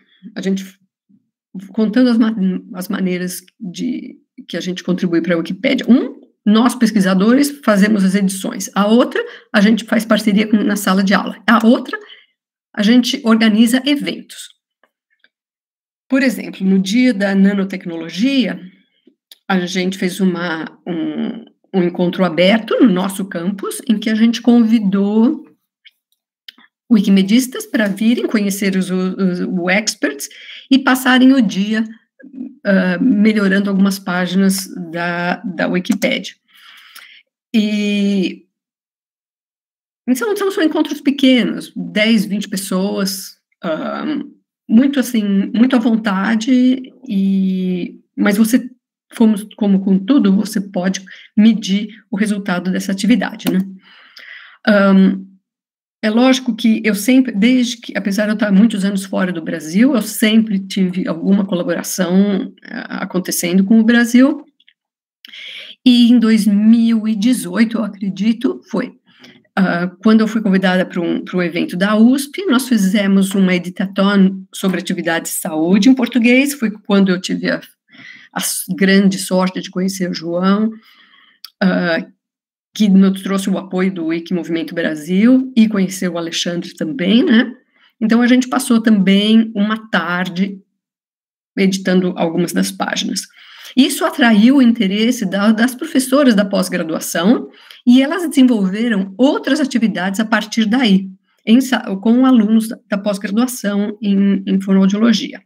contando as maneiras que a gente contribui para a Wikipédia. Nós, pesquisadores, fazemos as edições. A outra, a gente faz parceria na sala de aula. A outra, a gente organiza eventos. Por exemplo, no dia da nanotecnologia, a gente fez um encontro aberto no nosso campus, em que a gente convidou wikimedistas para virem conhecer os experts e passarem o dia melhorando algumas páginas da Wikipédia. E então são encontros pequenos, 10, 20 pessoas, muito à vontade, mas você, como com tudo, você pode medir o resultado dessa atividade, né? É lógico que eu sempre, apesar de eu estar muitos anos fora do Brasil, eu sempre tive alguma colaboração acontecendo com o Brasil, e em 2018, eu acredito, quando eu fui convidada para um evento da USP, nós fizemos uma editathon sobre atividades de saúde em português. Foi quando eu tive a grande sorte de conhecer o João, que nos trouxe o apoio do Wikimovimento Brasil, e conhecer o Alexandre também, né? Então, a gente passou também uma tarde editando algumas das páginas. Isso atraiu o interesse das professoras da pós-graduação, e elas desenvolveram outras atividades a partir daí, com alunos da pós-graduação em fonoaudiologia.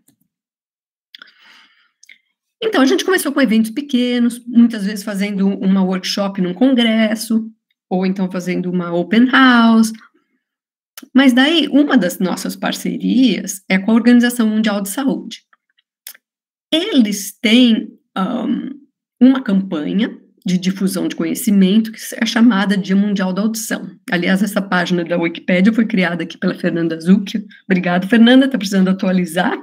Então, a gente começou com eventos pequenos, muitas vezes fazendo uma workshop num congresso, ou então fazendo uma open house. Mas daí, uma das nossas parcerias é com a Organização Mundial de Saúde. Eles têm uma campanha de difusão de conhecimento que é chamada Dia Mundial da Audição. Aliás, essa página da Wikipédia foi criada aqui pela Fernanda Zucchi. Obrigada, Fernanda, está precisando atualizar.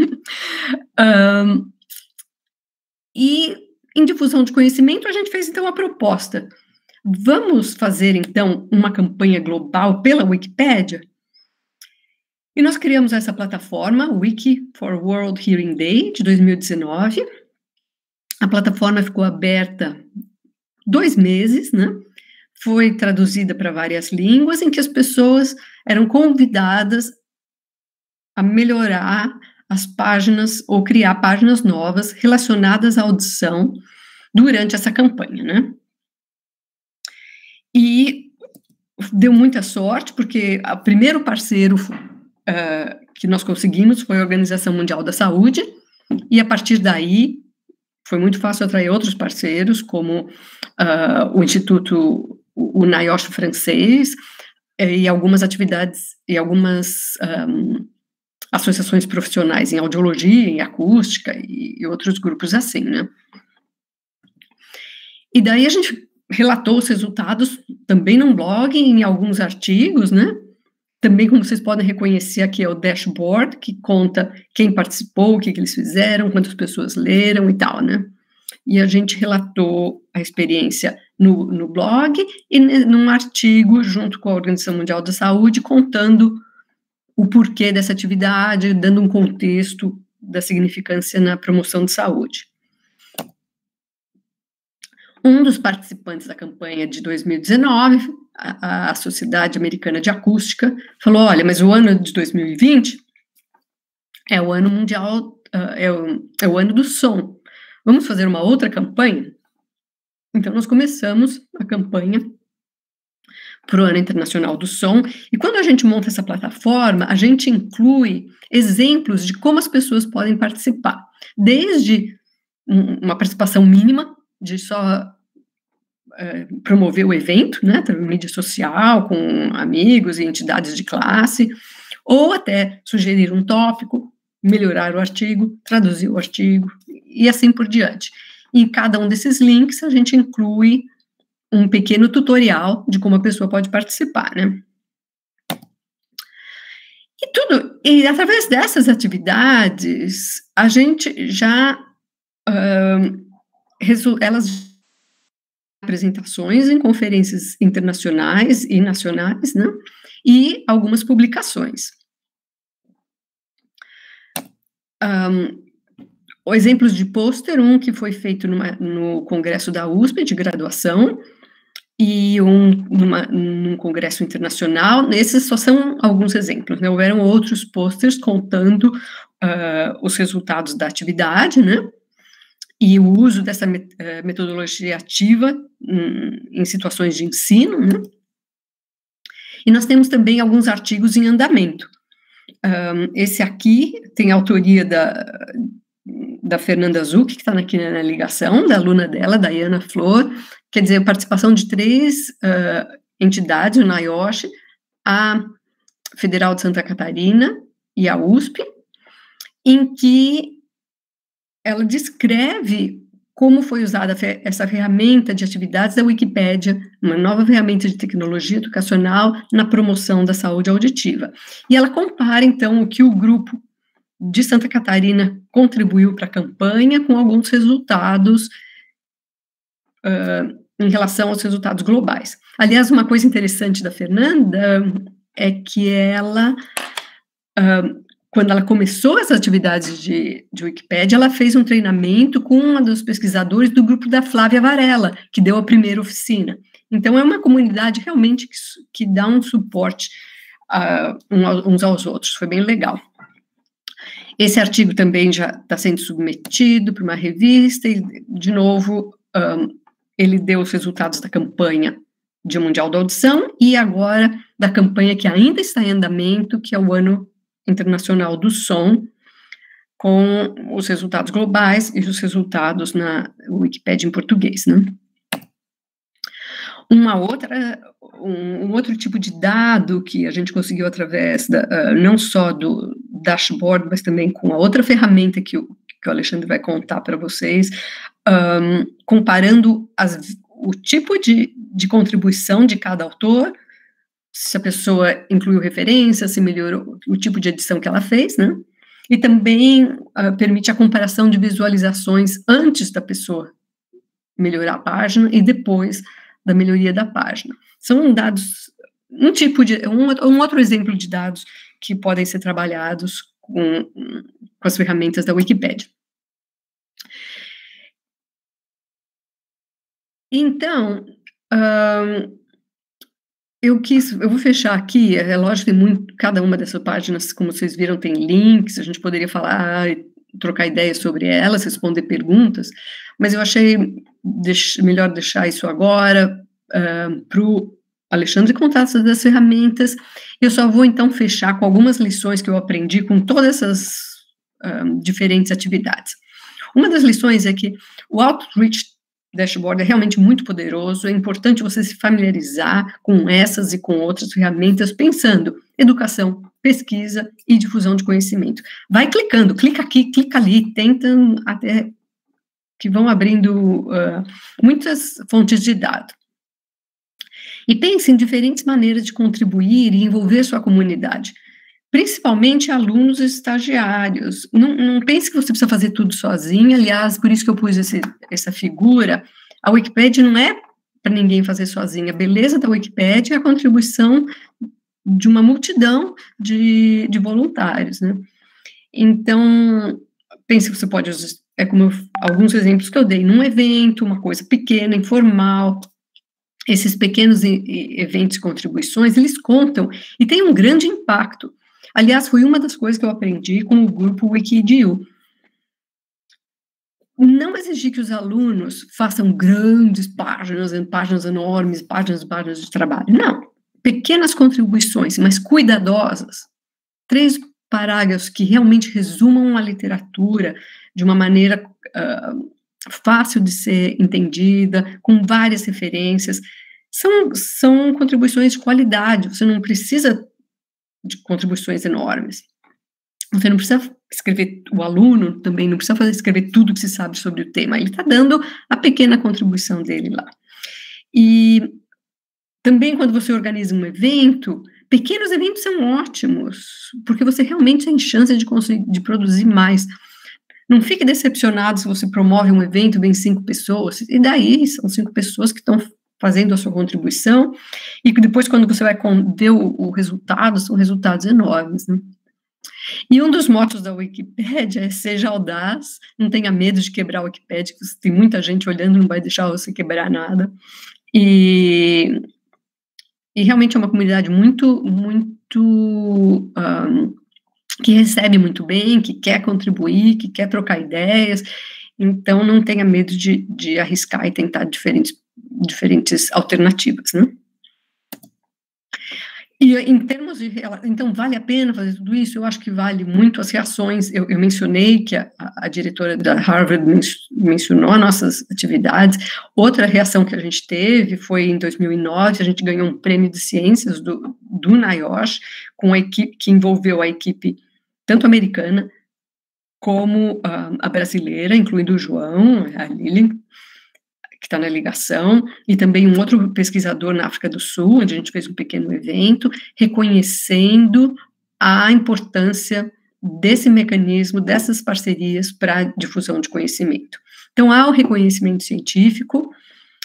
E em difusão de conhecimento, a gente fez, então, a proposta. Vamos fazer, então, uma campanha global pela Wikipédia? E nós criamos essa plataforma, Wiki for World Hearing Day, de 2019. A plataforma ficou aberta 2 meses, né? Foi traduzida para várias línguas, em que as pessoas eram convidadas a melhorar as páginas, ou criar páginas novas relacionadas à audição durante essa campanha, né? E deu muita sorte, porque o primeiro parceiro que nós conseguimos foi a Organização Mundial da Saúde, e a partir daí foi muito fácil atrair outros parceiros, como o Instituto, o NIOSH francês, e algumas atividades, e algumas associações profissionais em audiologia, em acústica, e outros grupos assim, né? E daí a gente relatou os resultados também num blog, em alguns artigos, né? Também, como vocês podem reconhecer, aqui é o dashboard, que conta quem participou, o que eles fizeram, quantas pessoas leram e tal, né? E a gente relatou a experiência no blog e num artigo junto com a Organização Mundial da Saúde, contando o porquê dessa atividade, dando um contexto da significância na promoção de saúde. Um dos participantes da campanha de 2019, a Sociedade Americana de Acústica, falou, olha, mas o ano de 2020 é o ano mundial, é o ano do som. Vamos fazer uma outra campanha? Então, nós começamos a campanha para o Ano Internacional do Som, e quando a gente monta essa plataforma, a gente inclui exemplos de como as pessoas podem participar, desde uma participação mínima, de só promover o evento, né, mídia social, com amigos e entidades de classe, ou até sugerir um tópico, melhorar o artigo, traduzir o artigo, e assim por diante. Em cada um desses links, a gente inclui um pequeno tutorial de como a pessoa pode participar, né? E através dessas atividades, a gente já, elas apresentações em conferências internacionais e nacionais, né? E algumas publicações. Exemplos de pôster, um que foi feito no congresso da USP de graduação, e num congresso internacional. Esses só são alguns exemplos, né? Houveram outros posters contando os resultados da atividade, né? E o uso dessa metodologia ativa em situações de ensino, né? E nós temos também alguns artigos em andamento. Esse aqui tem a autoria da Fernanda Zucchi, que está aqui na ligação, da aluna dela, Daiana Flor, quer dizer, a participação de 3 entidades, o NIOSH, a Federal de Santa Catarina e a USP, em que ela descreve como foi usada essa ferramenta de atividades da Wikipédia, uma nova ferramenta de tecnologia educacional na promoção da saúde auditiva. E ela compara, então, o que o grupo de Santa Catarina contribuiu para a campanha com alguns resultados em relação aos resultados globais. Aliás, uma coisa interessante da Fernanda é que ela, quando ela começou as atividades de Wikipédia, ela fez um treinamento com um dos pesquisadores do grupo da Flávia Varela, que deu a primeira oficina. Então, é uma comunidade realmente que dá um suporte uns aos outros, foi bem legal. Esse artigo também já está sendo submetido para uma revista, e, de novo, ele deu os resultados da campanha de Mundial da Audição, e agora da campanha que ainda está em andamento, que é o Ano Internacional do Som, com os resultados globais e os resultados na Wikipédia em português, né? Um outro tipo de dado que a gente conseguiu através não só do dashboard, mas também com a outra ferramenta que o Alexandre vai contar para vocês, comparando o tipo de contribuição de cada autor, se a pessoa incluiu referências, se melhorou o tipo de edição que ela fez, né? E também permite a comparação de visualizações antes da pessoa melhorar a página e depois da melhoria da página. São dados, um outro exemplo de dados que podem ser trabalhados com as ferramentas da Wikipédia. Então, eu vou fechar aqui, é lógico que cada uma dessas páginas, como vocês viram, tem links, a gente poderia falar, trocar ideias sobre elas, responder perguntas, mas eu achei melhor deixar isso agora para o Alexandre contar das ferramentas. Eu só vou, então, fechar com algumas lições que eu aprendi com todas essas diferentes atividades. Uma das lições é que o Outreach Dashboard é realmente muito poderoso, é importante você se familiarizar com essas e com outras ferramentas, pensando educação, pesquisa e difusão de conhecimento. Vai clicando, clica aqui, clica ali, tenta até que vão abrindo muitas fontes de dados. E pense em diferentes maneiras de contribuir e envolver sua comunidade, principalmente alunos e estagiários. Não pense que você precisa fazer tudo sozinho, aliás, por isso que eu pus essa figura. A Wikipédia não é para ninguém fazer sozinha. A beleza da Wikipédia é a contribuição de uma multidão de voluntários, né? Então, pense que você pode usar, como alguns exemplos que eu dei, num evento, uma coisa pequena, informal. Esses pequenos eventos e contribuições, eles contam e têm um grande impacto. Aliás, foi uma das coisas que eu aprendi com o grupo Wikidu. Não exigir que os alunos façam grandes páginas enormes, páginas de trabalho. Não. Pequenas contribuições, mas cuidadosas. 3 parágrafos que realmente resumam a literatura de uma maneira fácil de ser entendida, com várias referências. São contribuições de qualidade, você não precisa de contribuições enormes. Você não precisa escrever, o aluno também não precisa escrever tudo que se sabe sobre o tema, ele está dando a pequena contribuição dele lá. E também quando você organiza um evento, pequenos eventos são ótimos, porque você realmente tem chance de produzir mais. Não fique decepcionado se você promove um evento, vem 5 pessoas, e daí são 5 pessoas que estão fazendo a sua contribuição, e depois quando você vai ver o resultado, são resultados enormes, né? E um dos motos da Wikipédia é seja audaz, não tenha medo de quebrar a Wikipédia, que tem muita gente olhando, não vai deixar você quebrar nada. E realmente é uma comunidade muito que recebe muito bem, que quer contribuir, que quer trocar ideias, então não tenha medo de arriscar e tentar diferentes alternativas, né? E em termos de, então, vale a pena fazer tudo isso? Eu acho que vale muito as reações. Eu mencionei que a diretora da Harvard mencionou nossas atividades. Outra reação que a gente teve foi em 2009, a gente ganhou um prêmio de ciências do NIOSH, com a equipe que envolveu a equipe tanto americana como a brasileira, incluindo o João, a Lilian, que está na ligação, e também um outro pesquisador na África do Sul, onde a gente fez um pequeno evento, reconhecendo a importância desse mecanismo, dessas parcerias para a difusão de conhecimento. Então, há o reconhecimento científico,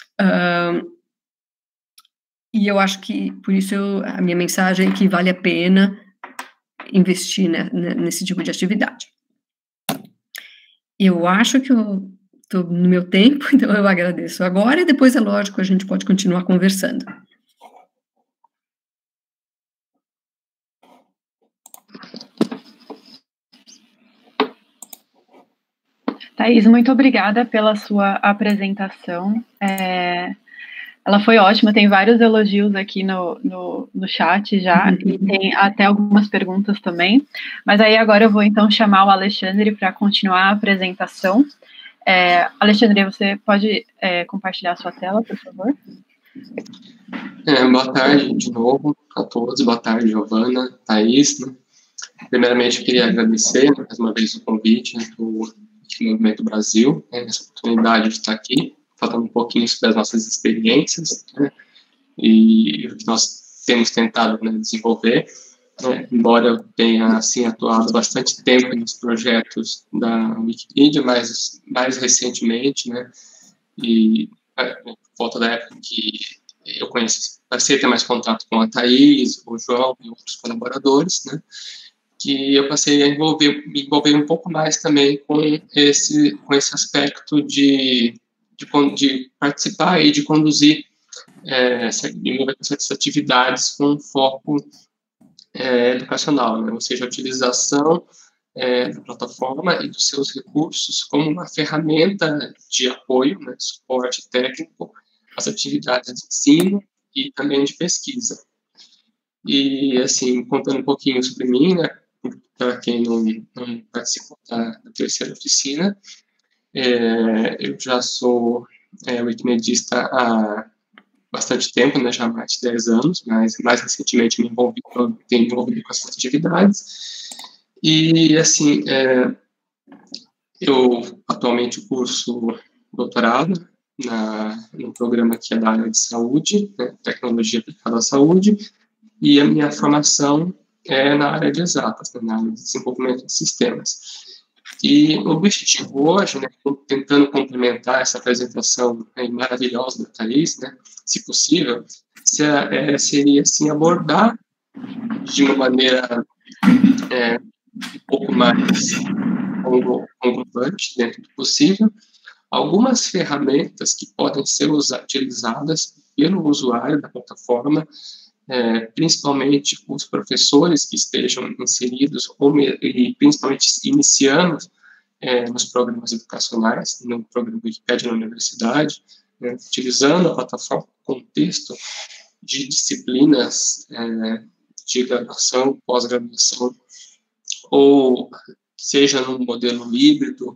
e eu acho que, por isso, a minha mensagem é que vale a pena investir nesse tipo de atividade. Eu acho que eu estou no meu tempo, então eu agradeço agora, e depois, é lógico, a gente pode continuar conversando. Thaís, muito obrigada pela sua apresentação. Ela foi ótima, tem vários elogios aqui no chat já, e tem até algumas perguntas também, mas aí agora eu vou então chamar o Alexandre para continuar a apresentação. Alexandre, você pode compartilhar a sua tela, por favor? Boa tarde de novo a todos, boa tarde, Giovana, Thaís, né? Primeiramente, eu queria agradecer mais uma vez o convite do Movimento Brasil, essa oportunidade de estar aqui, falando um pouquinho sobre as nossas experiências, né, e o que nós temos tentado, né, desenvolver, né, embora eu tenha, assim, atuado bastante tempo nos projetos da Wikipedia, mas mais recentemente, né, e por volta da época que eu passei a ter mais contato com a Thaís, o João e outros colaboradores, né, que eu passei a me envolver um pouco mais também com esse aspecto de participar e de conduzir, envolver com certas atividades com foco educacional, né? Ou seja, a utilização da plataforma e dos seus recursos como uma ferramenta de apoio, né, de suporte técnico às atividades de ensino e também de pesquisa. E, assim, contando um pouquinho sobre mim, né, para quem não participou da terceira oficina, eu já sou wikimedista há bastante tempo, né, já há mais de 10 anos, mas mais recentemente tenho me envolvido com essas atividades. E, assim, eu atualmente curso doutorado no programa que é da área de saúde, né, tecnologia aplicada à saúde, e a minha formação é na área de exatas, né, na área de desenvolvimento de sistemas. E o objetivo hoje, né, tentando complementar essa apresentação maravilhosa da Thaís, né, se possível, seria assim, abordar de uma maneira um pouco mais conglobante, dentro do possível, algumas ferramentas que podem ser utilizadas pelo usuário da plataforma, principalmente os professores que estejam inseridos, e principalmente iniciando nos programas educacionais, no programa Wikipedia na universidade, né, utilizando a plataforma como contexto de disciplinas de graduação, pós-graduação, ou seja num modelo híbrido,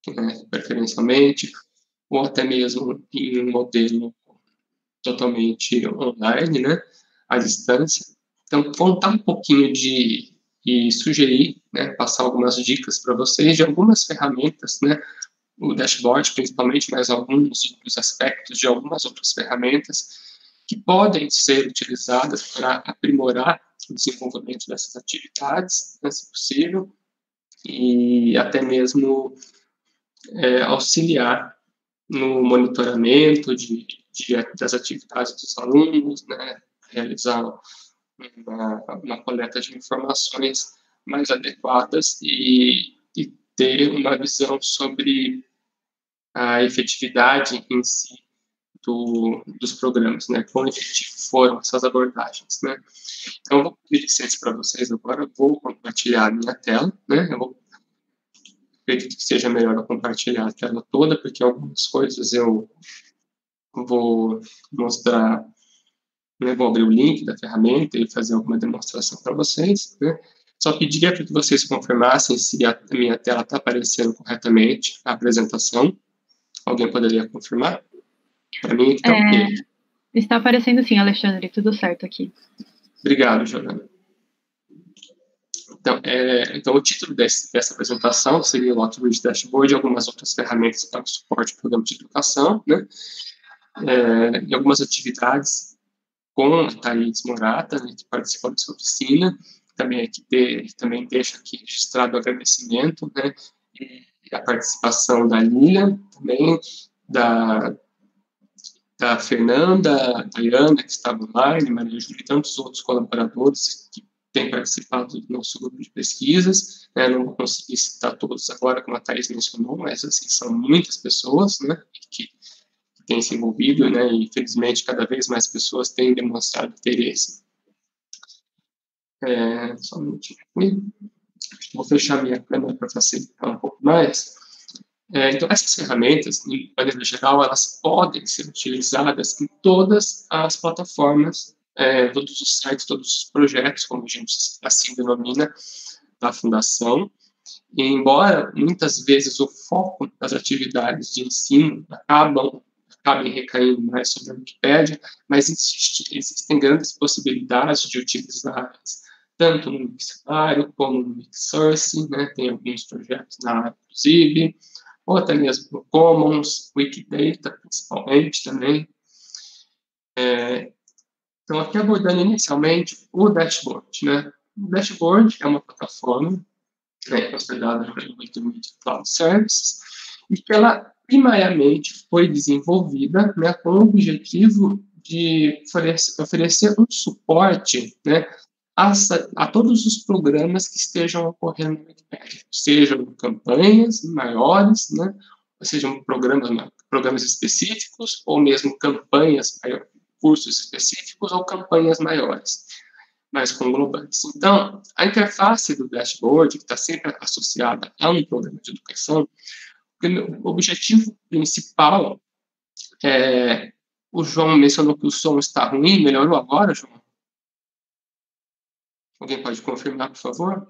preferencialmente, ou até mesmo em um modelo totalmente online, né, à distância. Então, contar um pouquinho e sugerir, né, passar algumas dicas para vocês de algumas ferramentas, né, o dashboard principalmente, mas alguns outros aspectos de algumas outras ferramentas que podem ser utilizadas para aprimorar o desenvolvimento dessas atividades, né, se possível, e até mesmo auxiliar no monitoramento das atividades dos alunos, né, realizar uma coleta de informações mais adequadas e ter uma visão sobre a efetividade em si dos programas, né, quão efetivos foram essas abordagens, né. Então, eu vou pedir licença para vocês agora, vou compartilhar a minha tela, né, acredito que seja melhor eu compartilhar a tela toda, porque algumas coisas eu vou mostrar, né, vou abrir o link da ferramenta e fazer alguma demonstração para vocês, né. Só pediria para que vocês confirmassem se a minha tela está aparecendo corretamente, a apresentação. Alguém poderia confirmar? Para mim, está ok. Está aparecendo sim, Alexandre, tudo certo aqui. Obrigado, Giovana. Então, o título dessa apresentação seria o Outreach Dashboard e algumas outras ferramentas para o suporte do programa de educação, né? E algumas atividades com a Thaís Morata, né, que participou dessa oficina. Também deixa aqui registrado o agradecimento, né, e a participação da Lilian, também da Fernanda, a Diana, que estava online, Maria Júlia e tantos outros colaboradores que têm participado do nosso grupo de pesquisas. Não vou conseguir citar todos agora, como a Thaís mencionou, mas assim, são muitas pessoas, né, que têm se envolvido, né, e infelizmente cada vez mais pessoas têm demonstrado interesse. Só um minutinho. Vou fechar minha câmera para facilitar um pouco mais. Então, essas ferramentas, de maneira geral, elas podem ser utilizadas em todas as plataformas, todos os sites, todos os projetos, como a gente assim denomina, da Fundação. E, embora muitas vezes o foco das atividades de ensino acabem recaindo mais sobre a Wikipédia, mas existem grandes possibilidades de utilizá-las, tanto no Wikcionário como no Wiksource, né? Tem alguns projetos na área, inclusive, ou até mesmo no Commons, Wikidata, principalmente, também. Então, aqui abordando inicialmente o dashboard, né? O dashboard é uma plataforma, né, hospedada pelo Wikimedia Cloud Services, e que ela, primariamente, foi desenvolvida, né, com o objetivo de oferecer um suporte, né, a todos os programas que estejam ocorrendo no Wikipedia, sejam campanhas maiores, né, ou sejam programas específicos, ou mesmo campanhas, cursos específicos, ou campanhas maiores, mais conglomerantes. Então, a interface do dashboard, que está sempre associada a um programa de educação, o objetivo principal o João mencionou que o som está ruim, melhorou agora, João? Alguém pode confirmar, por favor?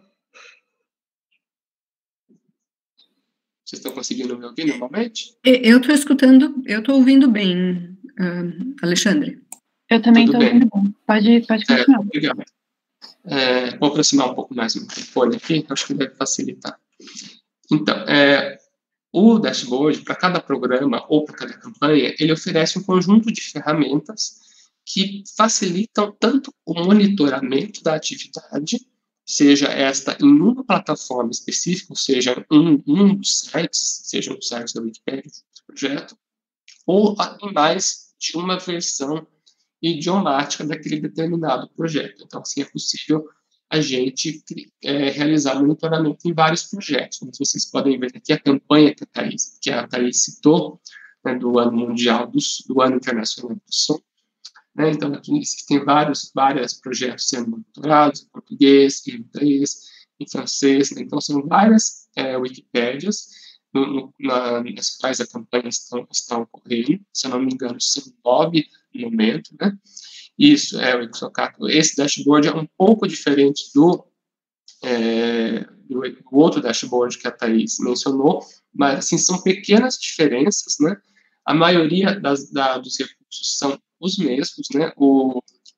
Vocês estão conseguindo me ouvir normalmente? Eu estou escutando, eu estou ouvindo bem, Alexandre. Eu também estou ouvindo bem. Pode continuar. Obrigado. Vou aproximar um pouco mais o microfone aqui, acho que deve facilitar. Então, o dashboard, para cada programa ou para cada campanha, ele oferece um conjunto de ferramentas que facilitam tanto o monitoramento da atividade, seja esta em uma plataforma específica, seja em um dos sites, seja um site da Wikipédia, do projeto, ou em mais de uma versão idiomática daquele determinado projeto. Então, assim, é possível a gente realizar monitoramento em vários projetos. Como vocês podem ver aqui, a campanha que a Thaís citou, né, do Ano Mundial, do Ano Internacional do Som. Né, então, aqui existem vários projetos sendo monitorados, em português, em inglês, em francês. Né, então, são várias Wikipédias nas quais a campanha está ocorrendo. Se eu não me engano, são 9 no momento, né? Isso é o Ixocato. Esse dashboard é um pouco diferente do o outro dashboard que a Thaís mencionou, mas, assim, são pequenas diferenças, né? A maioria dos recursos são os mesmos, né? O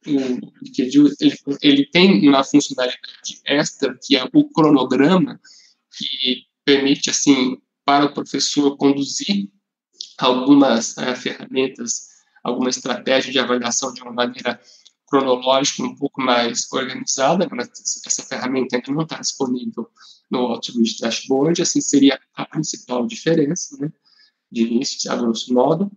ele tem uma funcionalidade extra, que é o cronograma, que permite, assim, para o professor conduzir algumas ferramentas, alguma estratégia de avaliação de uma maneira cronológica um pouco mais organizada, mas essa ferramenta ainda não está disponível no Outreach Dashboard, assim seria a principal diferença, né, de início, a grosso modo,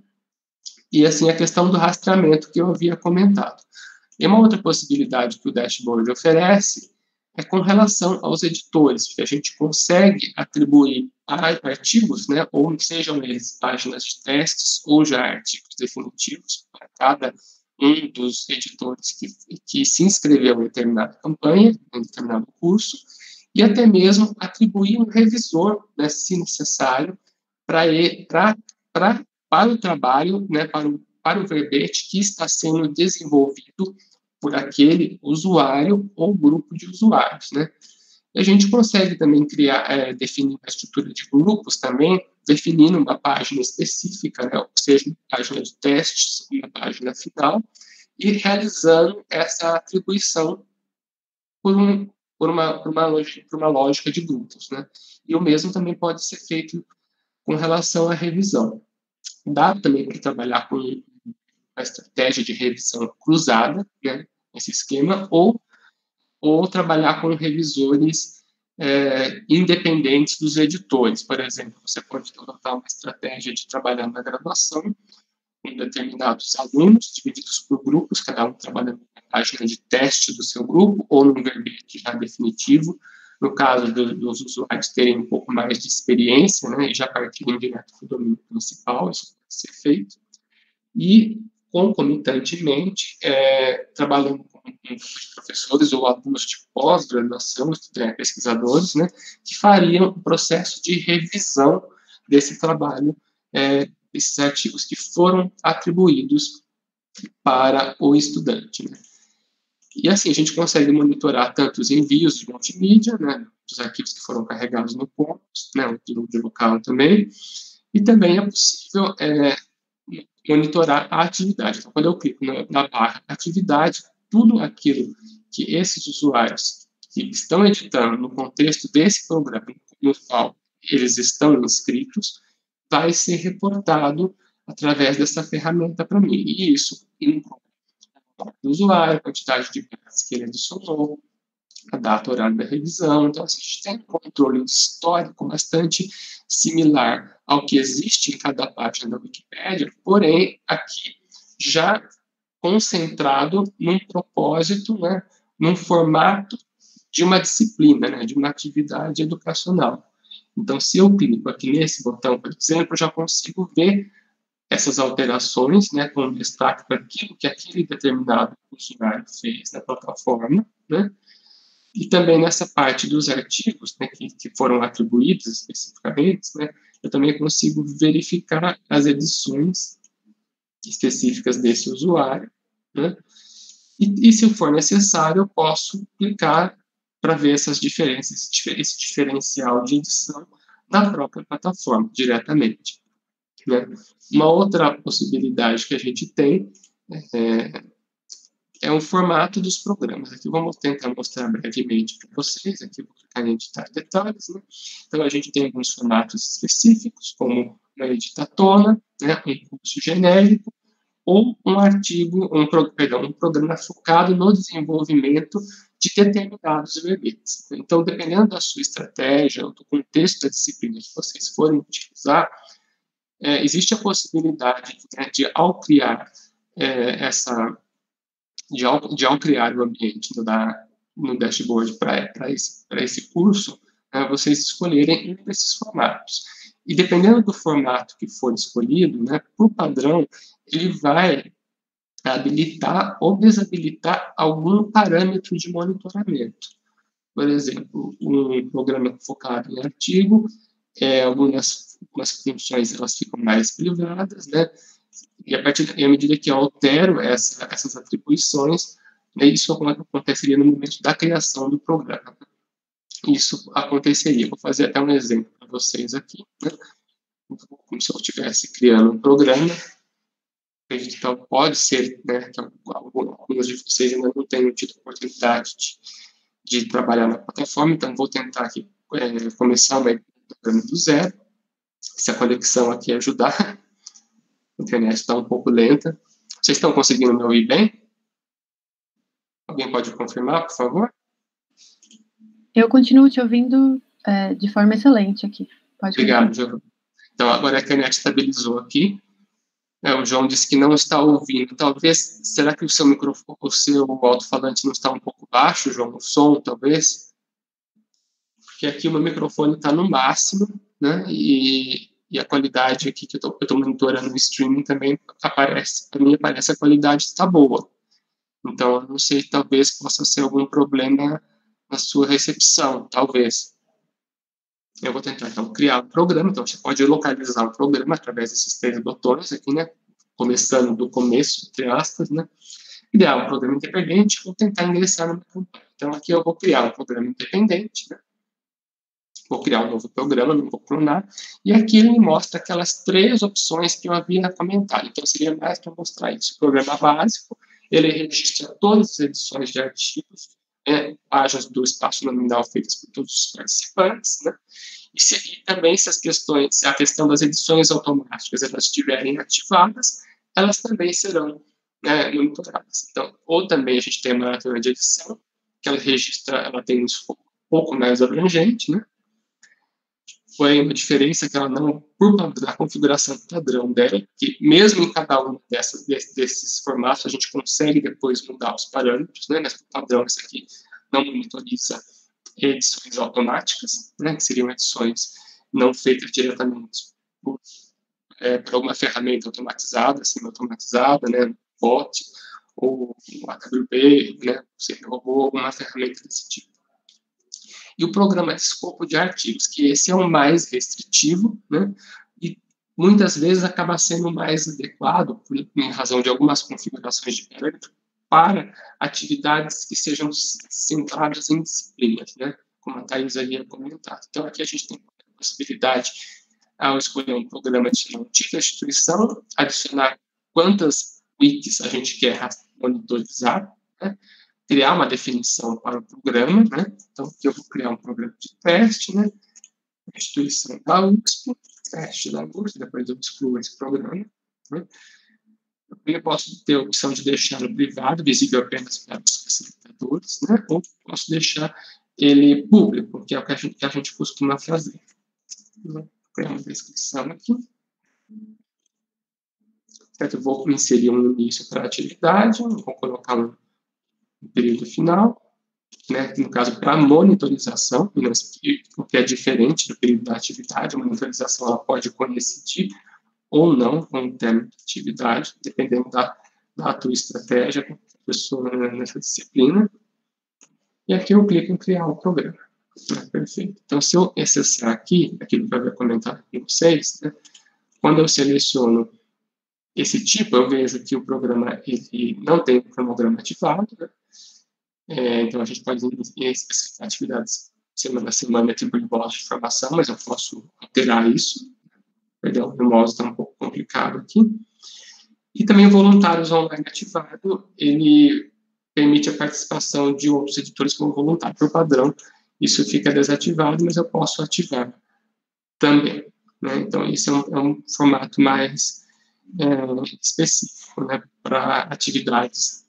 e assim a questão do rastreamento que eu havia comentado. E uma outra possibilidade que o dashboard oferece é com relação aos editores, que a gente consegue atribuir artigos, né, ou sejam eles páginas de testes ou já artigos definitivos para cada um dos editores que se inscreveu em determinada campanha, em determinado curso, e até mesmo atribuir um revisor, né, se necessário, para o trabalho, né, para o verbete que está sendo desenvolvido por aquele usuário ou grupo de usuários, né? E a gente consegue também definir uma estrutura de grupos também, definindo uma página específica, né? Ou seja, uma página de testes, uma página final, e realizando essa atribuição por uma lógica de grupos, né? E o mesmo também pode ser feito com relação à revisão. Dá também para trabalhar com uma estratégia de revisão cruzada, né, esse esquema, ou trabalhar com revisores independentes dos editores. Por exemplo, você pode adotar uma estratégia de trabalhar na graduação com determinados alunos, divididos por grupos, cada um trabalhando na página de teste do seu grupo, ou num verbete já definitivo, no caso dos usuários terem um pouco mais de experiência, né, e já partirem direto para o domínio principal, isso pode ser feito. E, concomitantemente, trabalhando com professores ou alunos de pós-graduação, pesquisadores, né, que fariam o processo de revisão desse trabalho, desses artigos que foram atribuídos para o estudante, né. E assim, a gente consegue monitorar tanto os envios de multimídia, né, dos arquivos que foram carregados no Compass, né, de local também, e também é possível monitorar a atividade. Então, quando eu clico na barra atividade, tudo aquilo que esses usuários que estão editando no contexto desse programa no qual eles estão inscritos, vai ser reportado através dessa ferramenta para mim. E isso inclui do usuário, a quantidade de páginas que ele adicionou, a data, horário da revisão. Então, assim, a gente tem um controle histórico bastante similar ao que existe em cada página da Wikipédia, porém, aqui já concentrado num propósito, né, num formato de uma disciplina, né, de uma atividade educacional. Então, se eu clico aqui nesse botão, por exemplo, eu já consigo ver essas alterações, né, com destaque para aquilo que aquele determinado usuário fez na plataforma, né, e também nessa parte dos artigos, né, que foram atribuídos especificamente, né, eu também consigo verificar as edições específicas desse usuário, né, e se for necessário, eu posso clicar para ver essas diferenças, esse diferencial de edição na própria plataforma, diretamente. Né? Uma outra possibilidade que a gente tem é o formato dos programas. Aqui vamos tentar mostrar brevemente para vocês. Aqui vou clicar em editar detalhes. Né? Então, a gente tem alguns formatos específicos, como uma editatona, né? Um curso genérico, ou um artigo, um programa focado no desenvolvimento de determinados verbetes. Então, dependendo da sua estratégia, ou do contexto da disciplina que vocês forem utilizar, existe a possibilidade, né, de ao criar ao criar o ambiente no dashboard para esse curso, vocês escolherem um desses formatos. E dependendo do formato que for escolhido, né, por padrão, ele vai habilitar ou desabilitar algum parâmetro de monitoramento. Por exemplo, um programa focado em artigo, algumas funções elas ficam mais privadas, né? E à medida que eu altero essas atribuições, né, isso aconteceria no momento da criação do programa. isso aconteceria. Vou fazer até um exemplo para vocês aqui, né? Como se eu estivesse criando um programa. Então, pode ser, né, que alguns de vocês ainda não tenham tido a oportunidade de trabalhar na plataforma, então vou tentar aqui começar um programa do zero, se a conexão aqui ajudar. A internet está um pouco lenta. Vocês estão conseguindo me ouvir bem? Alguém pode confirmar, por favor? Eu continuo te ouvindo de forma excelente aqui. Pode Obrigado, João. Então, agora a internet estabilizou aqui. O João disse que não está ouvindo. Talvez, será que o seu microfone, o seu alto-falante não está um pouco baixo, João? O som, talvez? Porque aqui o meu microfone está no máximo, né? E a qualidade aqui que eu estou monitorando no streaming também aparece. Para mim, aparece a qualidade está boa. Então, eu não sei, talvez possa ser algum problema na sua recepção, talvez. Eu vou tentar, então, criar um programa. Então, você pode localizar o programa através desses 3 botões aqui, né? Começando do começo, entre aspas, né? Criar um programa independente, vou tentar ingressar numa campanha. Então, aqui eu vou criar um programa independente, né? Vou criar um novo programa, não vou clonar. E aqui ele me mostra aquelas 3 opções que eu havia comentado. Então, seria mais para mostrar isso. O programa básico, ele registra todas as edições de artigos, páginas do espaço nominal feitas por todos os participantes, né? E também se a questão das edições automáticas elas estiverem ativadas, elas também serão monitoradas. Então, ou também a gente tem uma maratona de edição, que ela tem um escopo um pouco mais abrangente, né? Foi uma diferença que ela não, por conta da configuração padrão dela, que mesmo em cada um desses formatos, a gente consegue depois mudar os parâmetros, né? Mas o padrão, esse aqui, não monitoriza edições automáticas, né? Que seriam edições não feitas diretamente por alguma ferramenta automatizada, semi-automatizada, né? Bot, ou um AWP, né? Ou alguma ferramenta desse tipo. E o programa de escopo de artigos, que esse é o mais restritivo, né? E muitas vezes acaba sendo mais adequado, em razão de algumas configurações de parâmetro, para atividades que sejam centradas em disciplinas, né? Como a Thais havia comentado. Então, aqui a gente tem a possibilidade, ao escolher um programa, de um tipo de instituição, adicionar quantas wikis a gente quer monitorizar, né? Criar uma definição para o programa, né? Então, aqui eu vou criar um programa de teste, né? Instituição da USP, teste da USP, depois eu excluo esse programa, né? Eu posso ter a opção de deixar no privado, visível apenas para os facilitadores, né? Ou posso deixar ele público, que é o que a gente costuma fazer. Vou criar uma descrição aqui. Certo? Eu vou inserir um início para a atividade, vou colocar um período final, né, no caso, para monitorização, o que é diferente do período da atividade. A monitorização ela pode coincidir ou não com o término de atividade, dependendo da tua estratégia da pessoa nessa disciplina. E aqui eu clico em criar o programa. Perfeito. Então, se eu acessar aqui, aquilo que eu havia comentado com vocês, né, quando eu seleciono esse tipo, eu vejo que o programa ele não tem o cronograma ativado, né? Então, a gente pode especificar atividades semana a semana, atribuir blocos de informação, mas eu posso alterar isso. Perdão, meu mouse está um pouco complicado aqui. E também o voluntários online ativado, ele permite a participação de outros editores como voluntário. Por padrão, isso fica desativado, mas eu posso ativar também, né? Então, esse é um formato mais específico, né, para atividades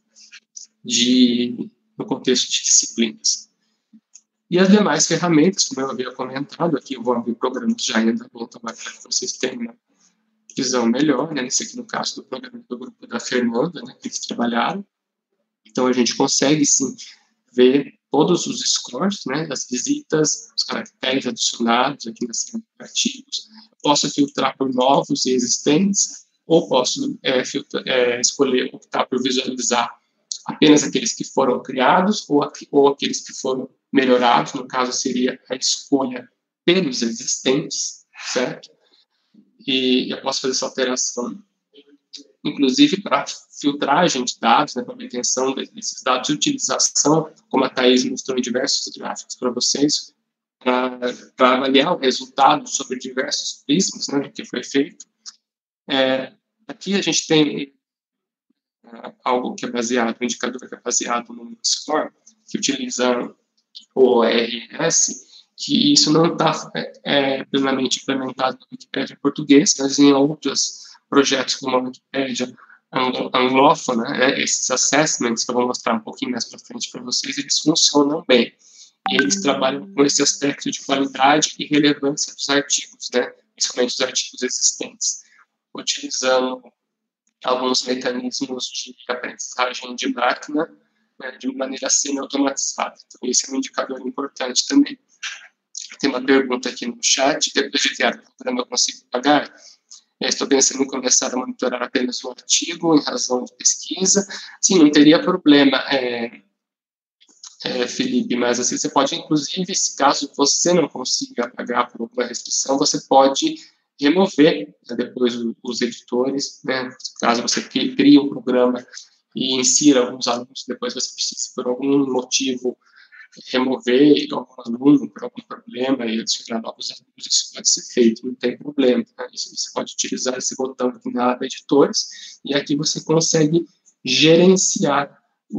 no contexto de disciplinas. E as demais ferramentas, como eu havia comentado, aqui eu vou abrir programas já em andamento para que vocês tenham uma visão melhor, né? Nesse aqui, no caso do programa do grupo da Fernanda, né, que eles trabalharam. Então, a gente consegue, sim, ver todos os scores, né, as visitas, os caracteres adicionados aqui nesses artigos. Posso filtrar por novos e existentes, ou posso escolher optar por visualizar apenas aqueles que foram criados ou aqueles que foram melhorados. No caso, seria a escolha pelos existentes, certo? E eu posso fazer essa alteração, inclusive para filtragem de dados, né, para obtenção desses dados de utilização, como a Thais mostrou em diversos gráficos para vocês. para avaliar o resultado sobre diversos prismas, né, do que foi feito. Aqui a gente tem algo que é baseado, um indicador que é baseado no score, que utiliza o ORS, que isso não está plenamente implementado na Wikipédia em português, mas em outros projetos como a Wikipédia anglófona, né, esses assessments que eu vou mostrar um pouquinho mais para frente para vocês, eles funcionam bem. E eles trabalham com esse aspecto de qualidade e relevância dos artigos, né, principalmente dos artigos existentes, utilizando alguns mecanismos de aprendizagem de máquina, né, de maneira semi-automatizada. Então, esse é um indicador importante também. Tem uma pergunta aqui no chat: depois de criar o programa, eu consigo pagar? Estou pensando em começar a monitorar apenas o artigo em razão de pesquisa. Sim, não teria problema, Felipe, mas assim, você pode, inclusive, se caso você não consiga pagar por alguma restrição, você pode remover, né, depois os editores, né, caso você crie um programa e insira alguns alunos, depois você precisa, por algum motivo, remover algum aluno por algum problema e adicionar novos alunos, isso pode ser feito, não tem problema. Né? Você pode utilizar esse botão aqui na aba editores, e aqui você consegue gerenciar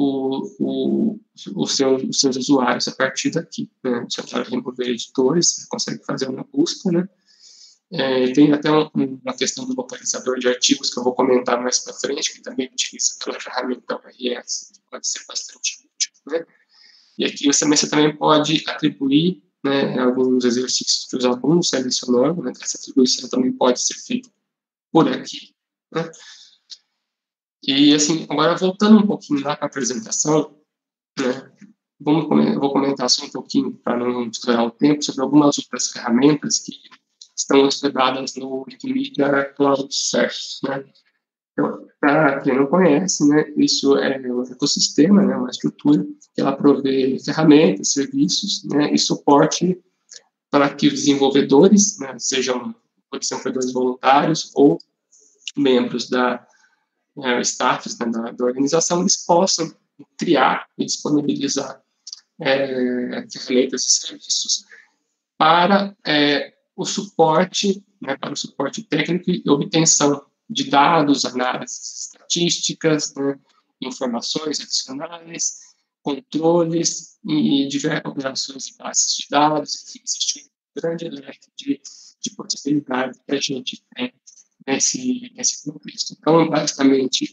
os seus usuários a partir daqui. Né? Você vai remover editores, você consegue fazer uma busca, né? Tem até uma questão do localizador de artigos que eu vou comentar mais para frente, que também utiliza aquela ferramenta ORS, que pode ser bastante útil, né? E aqui você também pode atribuir, né, alguns exercícios que os alunos selecionaram, né? Essa atribuição também pode ser feita por aqui, né? E, assim, agora voltando um pouquinho lá para a apresentação, né, vou comentar só um pouquinho, para não estourar o tempo, sobre algumas outras ferramentas que estão hospedadas no Wikimedia Cloud Service, né? Então, para quem não conhece, né, isso é um ecossistema, né, uma estrutura que ela provê ferramentas, serviços, né, e suporte para que os desenvolvedores, né, sejam desenvolvedores voluntários ou membros da staffs, né, da organização, eles possam criar e disponibilizar ferramentas e serviços para o suporte, né, para o suporte técnico e obtenção de dados, análises estatísticas, né, informações adicionais, controles e diversas operações em bases de dados. Enfim, existe um grande leque de possibilidades que a gente tem nesse contexto. Então, basicamente,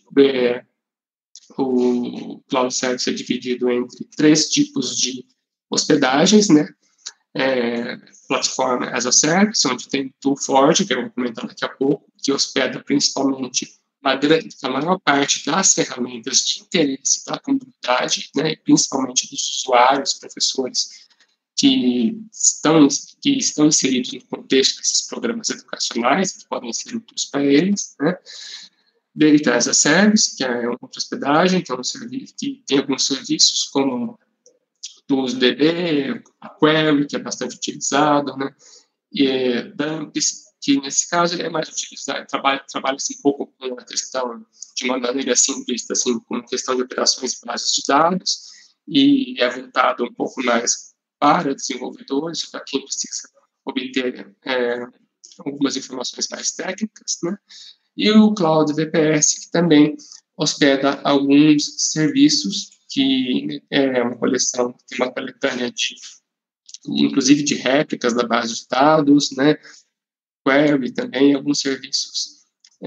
o Cloud Service é dividido entre 3 tipos de hospedagens, né? Plataforma as a Service, onde tem Toolforge, que eu vou comentar daqui a pouco, que hospeda principalmente a maior parte das ferramentas de interesse da comunidade, né, principalmente dos usuários, professores que estão inseridos no contexto desses programas educacionais, que podem ser úteis para eles, né. Data as a Service, que é uma outra hospedagem, que é um serviço que tem alguns serviços como DB, a Query, que é bastante utilizado, né, e Dumps, que nesse caso é mais utilizado, trabalha-se um pouco com a questão, de uma maneira simplista, assim, com a questão de operações e bases de dados, e é voltado um pouco mais para desenvolvedores, para quem precisa obter algumas informações mais técnicas, né, e o Cloud VPS, que também hospeda alguns serviços, que é uma coleção, tem uma coletânea inclusive de réplicas da base de dados, né, Query também, alguns serviços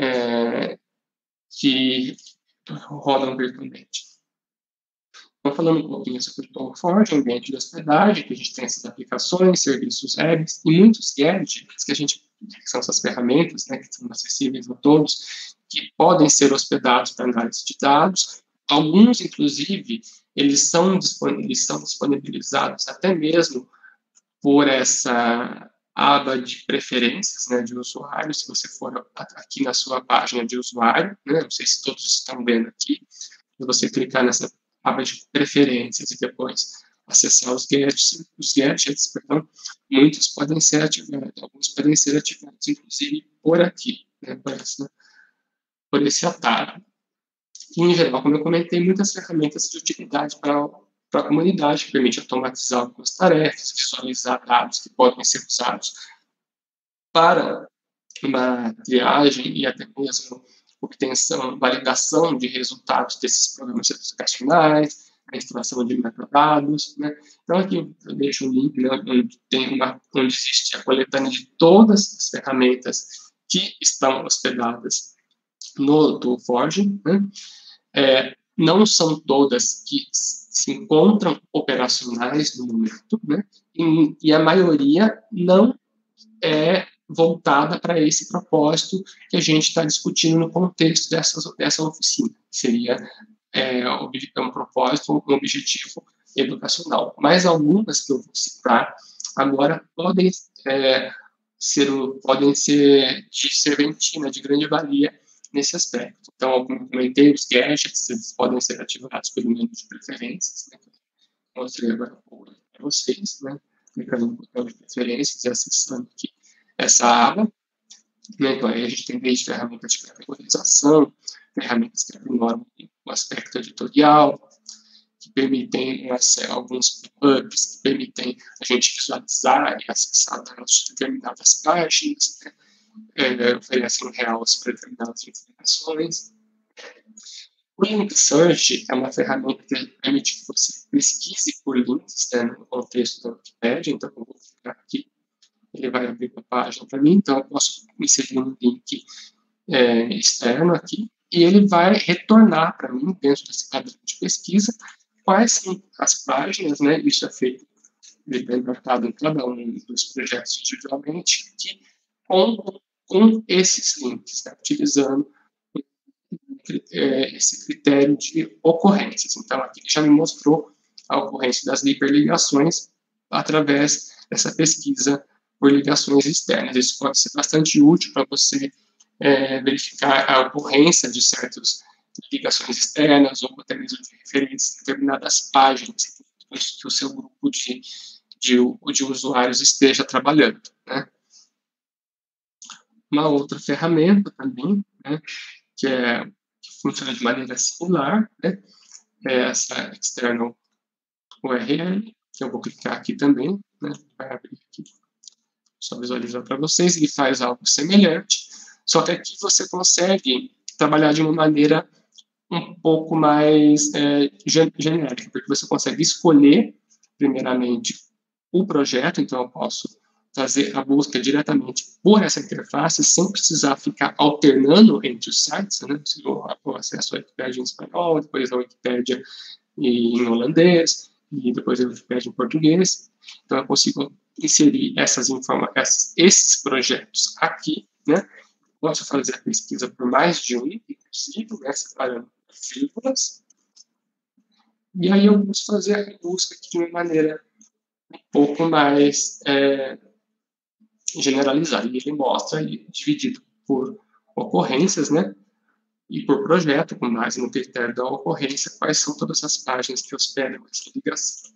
que rodam virtualmente. Então, falando um pouquinho sobre o Toolforge, ambiente de hospedagem, que a gente tem essas aplicações, serviços web e muitos gadgets que são essas ferramentas, né, que são acessíveis a todos, que podem ser hospedados para análise de dados. Alguns, inclusive, eles são disponibilizados até mesmo por essa aba de preferências, né, de usuário. Se você for aqui na sua página de usuário, né, não sei se todos estão vendo aqui, se você clicar nessa aba de preferências e depois acessar os gadgets, muitos podem ser ativados, alguns podem ser ativados, inclusive por aqui, né, por esse atalho. E, em geral, como eu comentei, muitas ferramentas de utilidade para para a comunidade, que permite automatizar algumas tarefas, visualizar dados que podem ser usados para uma triagem e até mesmo obtenção, validação de resultados desses programas educacionais, a extração de metadados, né? Então, aqui eu deixo um link, né, onde existe a coletânea de todas as ferramentas que estão hospedadas no Toolforge, né? Não são todas que se encontram operacionais no momento, né? E a maioria não é voltada para esse propósito que a gente está discutindo no contexto dessa oficina. Seria um propósito, um objetivo educacional. Mas algumas que eu vou citar agora podem ser de serventina, de grande valia nesse aspecto. Então, como comentei, os gadgets eles podem ser ativados pelo menu de preferências, né? Mostrei agora para vocês, né? Clicando no botão de preferências e acessando aqui essa aba, né? Então, aí a gente tem desde ferramentas de categorização, ferramentas que aprimoram o aspecto editorial, que permitem alguns pop-ups, que permitem a gente visualizar e acessar dados de determinadas páginas, né? Oferecem reais para determinadas informações. O Link Search é uma ferramenta que permite que você pesquise por links, né, no contexto da Wikipedia. Então, eu vou clicar aqui, ele vai abrir uma página para mim, então eu posso inserir um link externo aqui, e ele vai retornar para mim, dentro desse padrão de pesquisa, quais são as páginas, né, isso é feito, ele é marcado em cada um dos projetos individualmente, que contam com esses links, né, utilizando esse critério de ocorrências. Então, aqui já me mostrou a ocorrência das hiperligações através dessa pesquisa por ligações externas. Isso pode ser bastante útil para você verificar a ocorrência de certas ligações externas ou até mesmo de referências a determinadas páginas que o seu grupo de usuários esteja trabalhando, né? Uma outra ferramenta também, né, que funciona de maneira similar, né, é essa External URL, que eu vou clicar aqui também, né, vai abrir aqui, só visualizar para vocês, ele faz algo semelhante, só que aqui você consegue trabalhar de uma maneira um pouco mais genérica, porque você consegue escolher, primeiramente, o projeto, então eu posso fazer a busca diretamente por essa interface, sem precisar ficar alternando entre os sites, né? Eu acesso a Wikipédia em espanhol, depois a Wikipédia em holandês, e depois a Wikipédia em português. Então, eu consigo inserir esses projetos aqui, né? Posso fazer a pesquisa por mais de um, inclusive, né? Separando vírgulas. E aí eu posso fazer a busca aqui de uma maneira um pouco mais generalizado, e ele mostra dividido por ocorrências, né, e por projeto, com base no critério da ocorrência, quais são todas as páginas que hospedam essa ligação.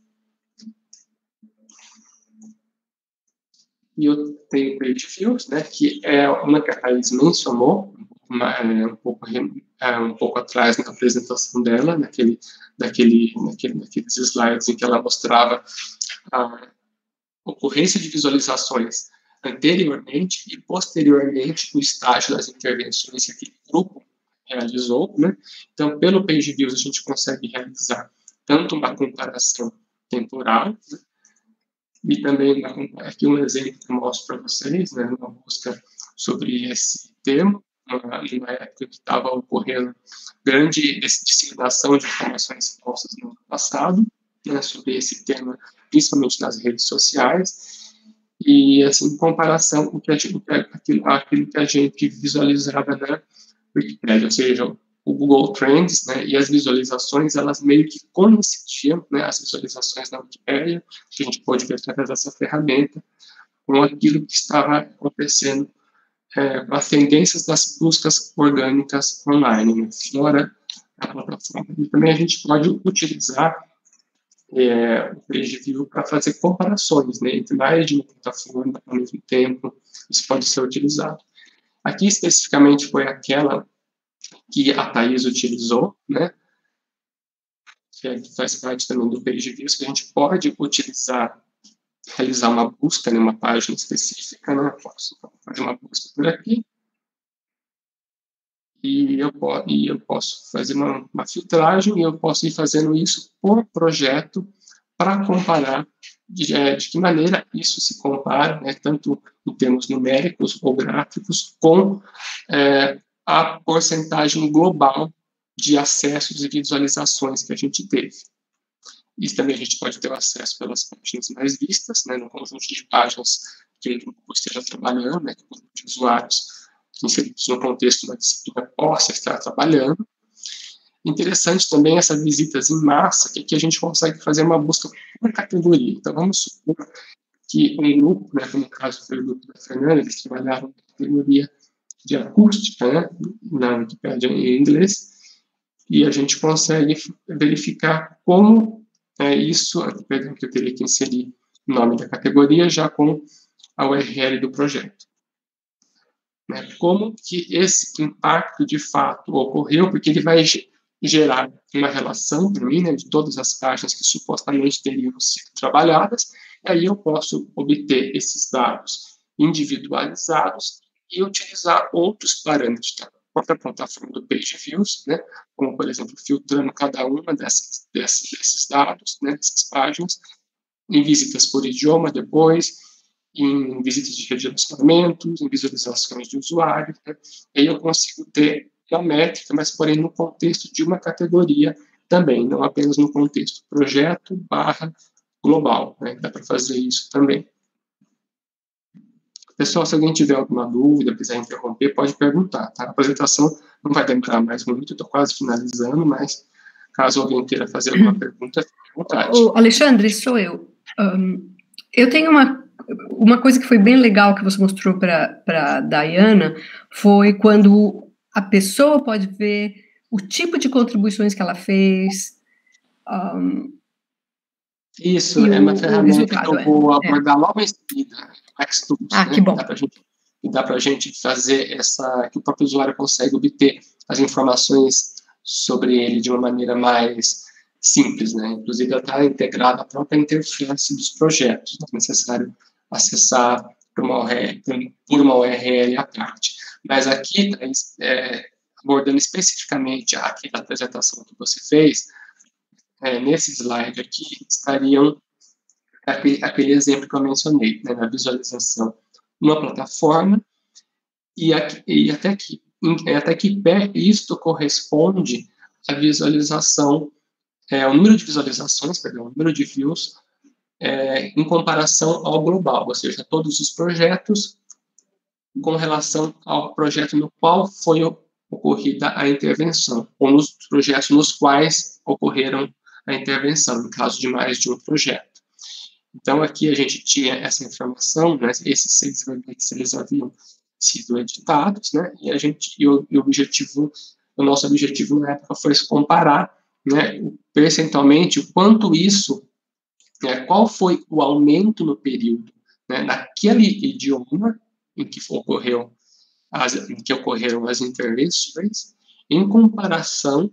E eu tenho o Page Views, né, que é uma que a Thaís mencionou um pouco atrás na apresentação dela, daqueles slides em que ela mostrava a ocorrência de visualizações anteriormente e posteriormente o estágio das intervenções que aquele grupo realizou, né? Então, pelo Page Views, a gente consegue realizar tanto uma comparação temporal, né? E também aqui um exemplo que eu mostro para vocês, né? Uma busca sobre esse termo, numa época que estava ocorrendo grande disseminação de informações falsas no ano passado, né? Sobre esse tema, principalmente nas redes sociais. E, assim, em comparação com aquilo que a gente visualizava na Wikipedia, ou seja, o Google Trends, né, e as visualizações, elas meio que coincidiam, né, as visualizações na Wikipedia, que a gente pode ver através dessa ferramenta, com aquilo que estava acontecendo com as tendências das buscas orgânicas online, né, fora da plataforma. E também a gente pode utilizar o Page View para fazer comparações, né, entre mais de uma plataforma ao mesmo tempo. Isso pode ser utilizado. Aqui, especificamente, foi aquela que a Thaís utilizou, né, que faz parte também do Page Views, que a gente pode realizar uma busca em uma página específica, né? Eu posso fazer uma busca por aqui, e eu posso fazer uma filtragem, e eu posso ir fazendo isso por projeto para comparar de que maneira isso se compara, né, tanto em termos numéricos ou gráficos, com a porcentagem global de acessos e visualizações que a gente teve. Isso também a gente pode ter acesso pelas páginas mais vistas, né, no conjunto de páginas que o grupo esteja trabalhando, né, que o grupo de usuários inseridos no contexto da disciplina possa estar trabalhando. Interessante também essas visitas em massa, que aqui a gente consegue fazer uma busca por categoria. Então, vamos supor que um grupo, né, como no caso foi o grupo da Fernanda, eles trabalharam na categoria de acústica, né, na Wikipédia em inglês, e a gente consegue verificar como isso, perdão, que eu teria que inserir o nome da categoria já com a URL do projeto. Como que esse impacto de fato ocorreu, porque ele vai gerar uma relação para mim, né, de todas as páginas que supostamente teriam sido trabalhadas, e aí eu posso obter esses dados individualizados e utilizar outros parâmetros da própria plataforma do Page Views, né, como, por exemplo, filtrando cada uma desses dados, né, dessas páginas, em visitas por idioma depois, em visitas de redirecionamentos, em visualizações de usuários, né? E aí eu consigo ter uma métrica, mas porém no contexto de uma categoria também, não apenas no contexto projeto / global, né? Dá para fazer isso também. Pessoal, se alguém tiver alguma dúvida, quiser interromper, pode perguntar, tá? A apresentação não vai demorar mais muito, estou quase finalizando, mas caso alguém queira fazer alguma pergunta, fique à vontade. Alexandre, sou eu. Eu tenho uma coisa que foi bem legal que você mostrou para a Diana, foi quando a pessoa pode ver o tipo de contribuições que ela fez. Isso, é uma ferramenta que eu vou abordar logo em seguida, Xtools, né? Que bom. Dá para a gente fazer que o próprio usuário consegue obter as informações sobre ele de uma maneira mais simples, né? Inclusive, ela está integrada à própria interface dos projetos, não é necessário acessar por uma URL à parte. Mas aqui, abordando especificamente aquela apresentação que você fez, nesse slide aqui, estariam aquele exemplo que eu mencionei, né, na visualização numa plataforma, e até que pé isto corresponde à visualização, o número de visualizações, perdão, o número de views, em comparação ao global, ou seja, todos os projetos com relação ao projeto no qual foi ocorrida a intervenção, ou nos projetos nos quais ocorreram a intervenção, no caso de mais de um projeto. Então, aqui a gente tinha essa informação, né, esses 6 verbetes, eles haviam sido editados, né, e o nosso objetivo na época foi comparar, né, percentualmente o quanto isso, qual foi o aumento no período, né, naquele idioma em que ocorreram as intervenções, em comparação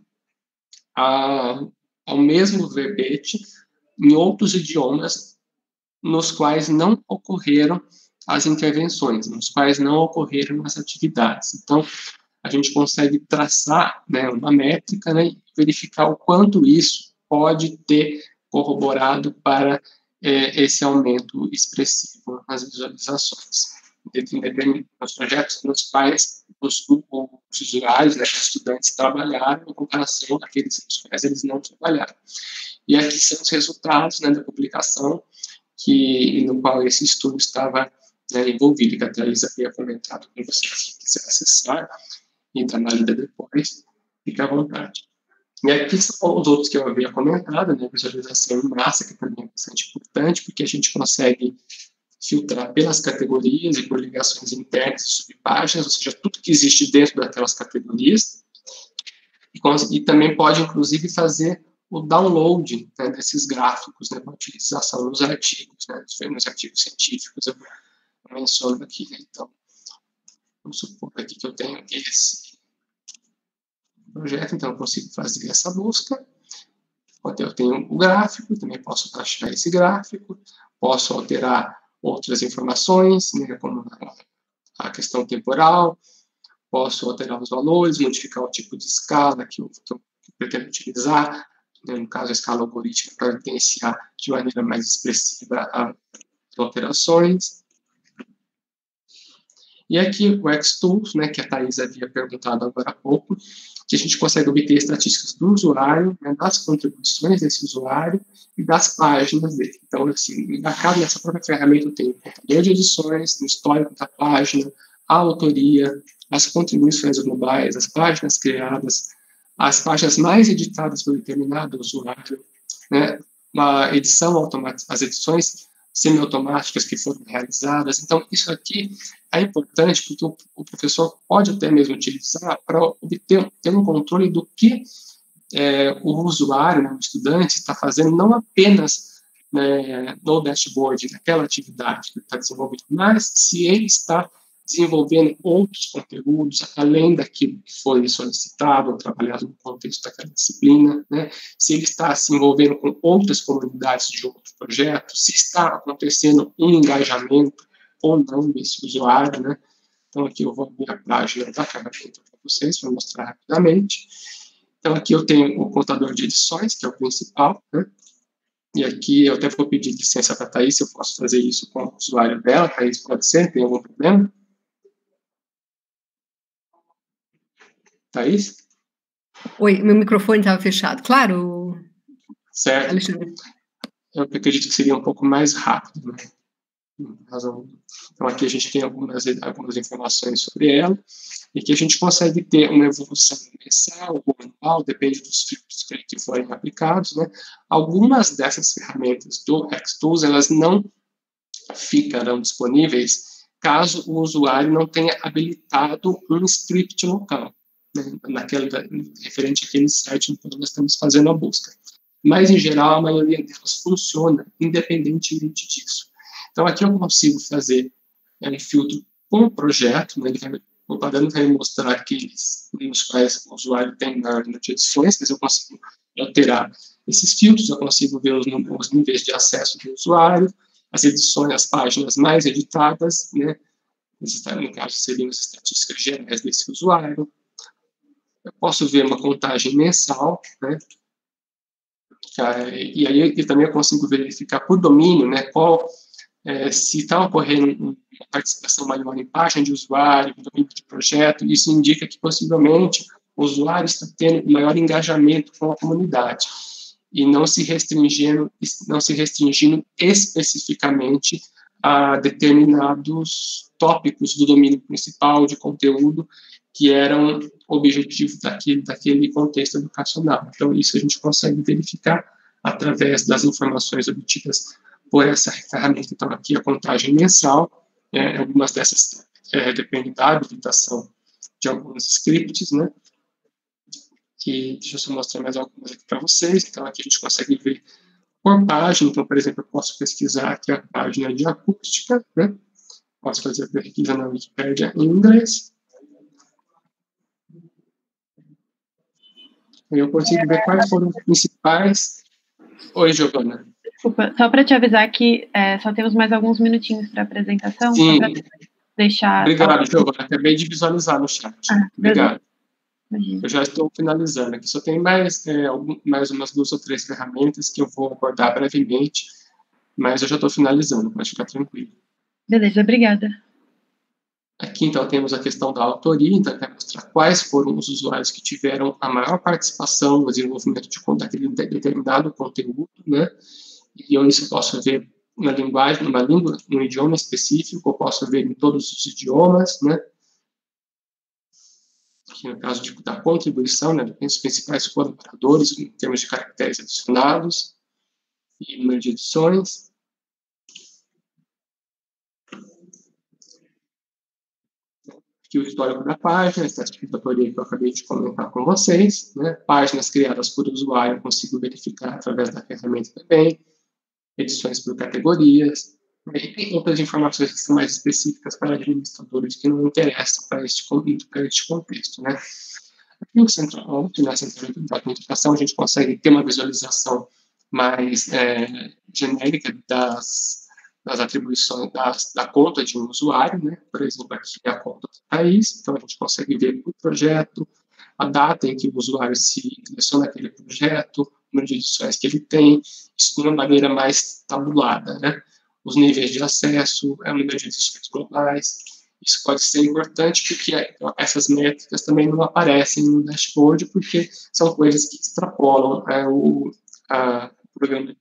ao mesmo verbete em outros idiomas nos quais não ocorreram as intervenções, nos quais não ocorreram as atividades. Então, a gente consegue traçar, né, uma métrica, né, e verificar o quanto isso pode ter corroborado para esse aumento expressivo nas visualizações. Nos projetos nos quais os usuários, né, os estudantes trabalharam em comparação àqueles nos quais eles não trabalharam. E aqui são os resultados, né, da publicação no qual esse estudo estava, né, envolvido, que a Thaís havia comentado com vocês. Se quiser acessar e dar uma lida depois, fique à vontade. E aqui são os outros que eu havia comentado, né, visualização em massa, que também é bastante importante, porque a gente consegue filtrar pelas categorias e por ligações internas e subpáginas, ou seja, tudo que existe dentro daquelas categorias, e também pode, inclusive, fazer o download, né, desses gráficos, né, para utilização nos artigos, né, nos artigos científicos, eu menciono aqui, né, então, vamos supor aqui que eu tenho esse projeto, então eu consigo fazer essa busca, Eu tenho o gráfico, também posso taxar esse gráfico, posso alterar outras informações, né, como a questão temporal, posso alterar os valores, modificar o tipo de escala que eu pretendo utilizar, né, no caso a escala algorítmica, para evidenciar de maneira mais expressiva as alterações. E aqui o XTools, né, que a Thais havia perguntado agora há pouco, que a gente consegue obter estatísticas do usuário, né, das contribuições desse usuário e das páginas dele. Então, assim, embarcado nessa própria ferramenta, eu tenho o contador de edições, o histórico da página, a autoria, as contribuições globais, as páginas criadas, as páginas mais editadas por determinado usuário, né, uma edição automática, as edições semiautomáticas que foram realizadas. Então, isso aqui é importante porque o professor pode até mesmo utilizar para ter um controle do que o usuário, né, o estudante, está fazendo, não apenas, né, no dashboard, naquela atividade que ele está desenvolvendo, mas se ele está desenvolvendo outros conteúdos, além daquilo que foi solicitado ou trabalhado no contexto daquela disciplina, né? Se ele está se envolvendo com outras comunidades de outros projetos, se está acontecendo um engajamento ou não desse usuário, né? Então, aqui eu vou abrir a página da ferramenta para vocês, para mostrar rapidamente. Então, aqui eu tenho o contador de edições, que é o principal, né? E aqui eu até vou pedir licença para a Thaís, se eu posso fazer isso com o usuário dela. Thaís, pode ser? Tem algum problema? Thaís? Oi, meu microfone estava fechado. Claro, Certo. Alexandre. Eu acredito que seria um pouco mais rápido, né? Então, aqui a gente tem algumas informações sobre ela, e que a gente consegue ter uma evolução mensal ou anual, depende dos filtros que forem aplicados, né? Algumas dessas ferramentas do XTools, elas não ficarão disponíveis caso o usuário não tenha habilitado um script local, né, referente àquele site no qual nós estamos fazendo a busca. Mas, em geral, a maioria delas funciona independentemente disso. Então, aqui eu consigo fazer um filtro com o projeto, né, o padrão vai mostrar aqueles nos quais o usuário tem maior número de edições, mas eu consigo alterar esses filtros, eu consigo ver os níveis de acesso do usuário, as edições, as páginas mais editadas, né, no caso seriam as estatísticas gerais desse usuário. Eu posso ver uma contagem mensal, né, e aí eu também consigo verificar por domínio, né, se está ocorrendo uma participação maior em página de usuário, em domínio de projeto, isso indica que possivelmente o usuário está tendo maior engajamento com a comunidade e não se restringindo especificamente a determinados tópicos do domínio principal de conteúdo que eram objetivos daquele contexto educacional. Então, isso a gente consegue verificar através das informações obtidas por essa ferramenta. Então, aqui a contagem mensal, algumas dessas dependem da habilitação de alguns scripts, né? Que, deixa eu só mostrar mais algumas aqui para vocês. Então, aqui a gente consegue ver por página. Então, por exemplo, eu posso pesquisar aqui a página de acústica, né? Posso fazer a pesquisa na Wikipédia em inglês. Eu consigo ver quais foram os principais... Oi, Giovana. Desculpa, só para te avisar que só temos mais alguns minutinhos para a apresentação. Sim. Deixar... Obrigado, Giovana. Acabei de visualizar no chat. Obrigado. Imagina. Eu já estou finalizando aqui. Só tem mais umas 2 ou 3 ferramentas que eu vou abordar brevemente, mas eu já estou finalizando, pode ficar tranquilo. Beleza, obrigada. Aqui, então, temos a questão da autoria, então, vai mostrar quais foram os usuários que tiveram a maior participação no desenvolvimento daquele determinado conteúdo, né? E eu isso posso ver na linguagem, numa língua, num idioma específico, eu posso ver em todos os idiomas, né? Aqui no caso da contribuição, né, dos principais colaboradores, em termos de caracteres adicionados e número de edições. Aqui o histórico da página, a estatística de autoria que eu acabei de comentar com vocês, né? Páginas criadas por usuário, eu consigo verificar através da ferramenta também, edições por categorias, e tem outras informações que são mais específicas para administradores que não interessam para este contexto, né? Aqui o central, na central de autenticação, a gente consegue ter uma visualização mais genérica das atribuições da conta de um usuário, né? Por exemplo, aqui é a conta do país, então a gente consegue ver o projeto, a data em que o usuário se seleciona aquele projeto, o número de edições que ele tem, isso de uma maneira mais tabulada, né? Os níveis de acesso, o número de edições globais. Isso pode ser importante porque essas métricas também não aparecem no dashboard, porque são coisas que extrapolam o programa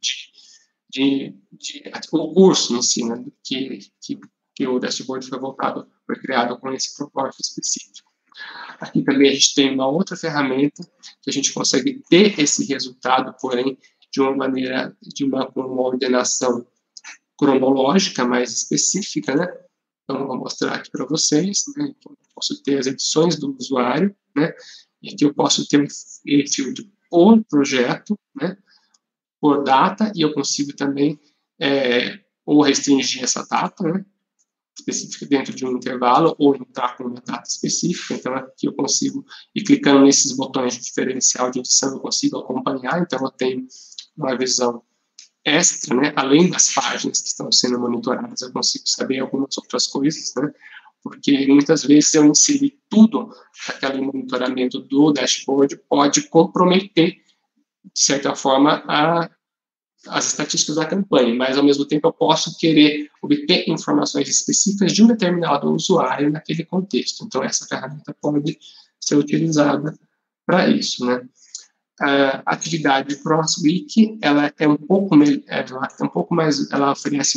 o curso em si, né, que o dashboard foi criado com esse propósito específico. Aqui também a gente tem uma outra ferramenta que a gente consegue ter esse resultado, porém, de uma maneira, com uma ordenação cronológica mais específica, né? Então, eu vou mostrar aqui para vocês, né? Então, eu posso ter as edições do usuário, né? E aqui eu posso ter um filtro por projeto, né? Por data, e eu consigo também ou restringir essa data, né? Específica dentro de um intervalo, ou entrar com uma data específica. Então, aqui eu consigo, e clicando nesses botões de diferencial de edição, eu consigo acompanhar. Então, eu tenho uma visão extra, né? Além das páginas que estão sendo monitoradas, eu consigo saber algumas outras coisas, né? Porque muitas vezes eu inseri tudo aquele monitoramento do dashboard, pode comprometer, de certa forma, as estatísticas da campanha, mas ao mesmo tempo eu posso querer obter informações específicas de um determinado usuário naquele contexto. Então, essa ferramenta pode ser utilizada para isso, né? A atividade Crossweek, ela é um pouco mais, ela oferece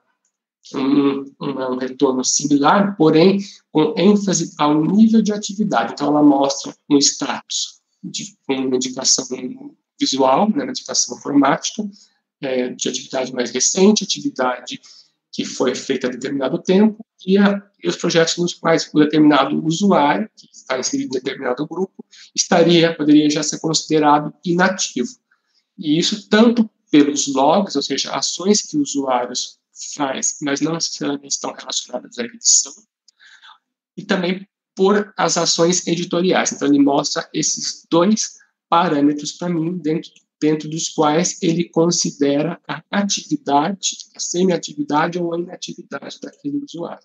um retorno similar, porém com ênfase ao nível de atividade. Então, ela mostra um status com uma indicação visual, né, uma indicação formática, de atividade mais recente, atividade que foi feita a determinado tempo, e os projetos nos quais o determinado usuário, que está inserido em determinado grupo, poderia já ser considerado inativo. E isso tanto pelos logs, ou seja, ações que os usuários faz, mas não necessariamente estão relacionadas à edição, e também por as ações editoriais. Então, ele mostra esses dois parâmetros para mim, dentro dos quais ele considera a atividade, a semi-atividade ou a inatividade daquele usuário.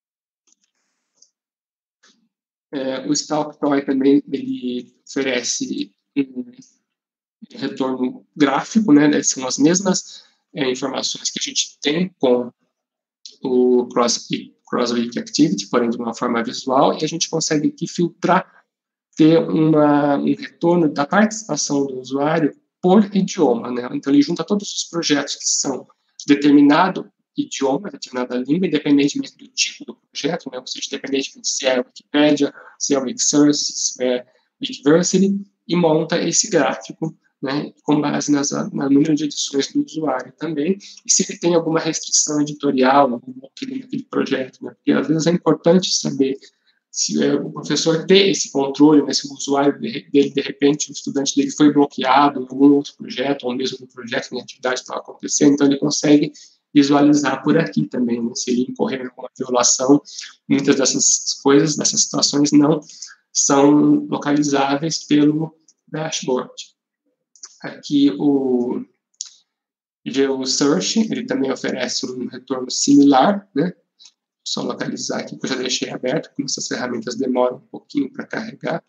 O Stalktoy também ele oferece um retorno gráfico, né? São as mesmas informações que a gente tem com o Crossweek Activity, porém de uma forma visual, e a gente consegue aqui filtrar, ter um retorno da participação do usuário por idioma, né? Então, ele junta todos os projetos que são de determinado idioma, determinada língua, independentemente do tipo do projeto, né? Ou seja, independentemente se é Wikipedia, se é Wixsource, se é Wikiversity, e monta esse gráfico, né, com base no número de edições do usuário também, e se ele tem alguma restrição editorial naquele projeto, né? Porque às vezes é importante saber se o professor ter esse controle, né, se o usuário dele, de repente, o estudante dele foi bloqueado em algum outro projeto, ou mesmo no projeto em atividade estava acontecendo, então ele consegue visualizar por aqui também, né, se ele incorrer em alguma violação. Muitas dessas coisas, dessas situações, não são localizáveis pelo dashboard. Aqui o GeoSearch, ele também oferece um retorno similar, né? Só localizar aqui, que eu já deixei aberto, como essas ferramentas demoram um pouquinho para carregar.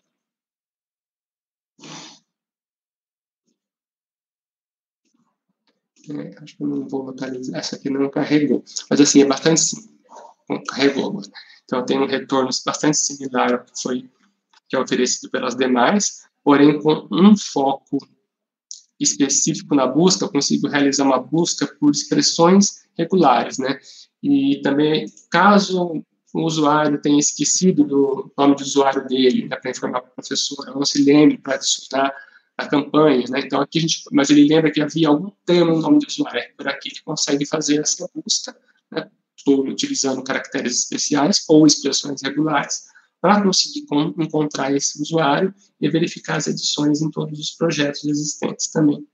Acho que eu não vou localizar, essa aqui não carregou. Mas assim, é bastante simples. Carregou. Então tem um retorno bastante similar ao que é oferecido pelas demais, porém com um foco específico na busca, eu consigo realizar uma busca por expressões regulares, né? E também, caso o usuário tenha esquecido do nome de usuário dele, né, para informar para a professora, não se lembre para adicionar a campanha, né? Então, aqui mas ele lembra que havia algum termo no nome de usuário, por aqui ele consegue fazer essa busca, né, utilizando caracteres especiais ou expressões regulares, para conseguir encontrar esse usuário e verificar as edições em todos os projetos existentes também.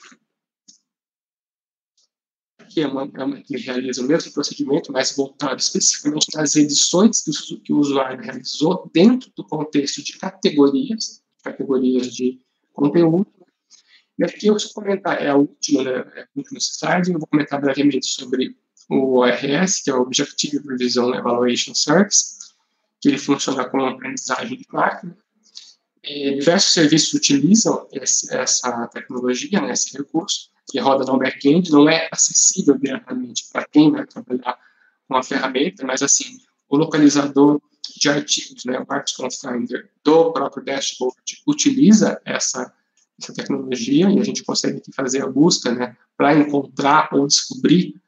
Aqui que realiza o mesmo procedimento, mas voltado especificamente nas edições que o usuário realizou dentro do contexto de categorias, categorias de conteúdo. E aqui eu vou comentar, é a última, né, o último slide, eu vou comentar brevemente sobre o ORS, que é o Objective Revision Evaluation Service, que ele funciona como aprendizagem de máquina. Diversos serviços utilizam essa tecnologia, né, esse recurso, que roda no back-end, não é acessível diretamente para quem vai trabalhar com a ferramenta, mas, assim, o localizador de artigos, né, o Article Finder do próprio dashboard, utiliza essa tecnologia, e a gente consegue aqui fazer a busca, né, para encontrar ou descobrir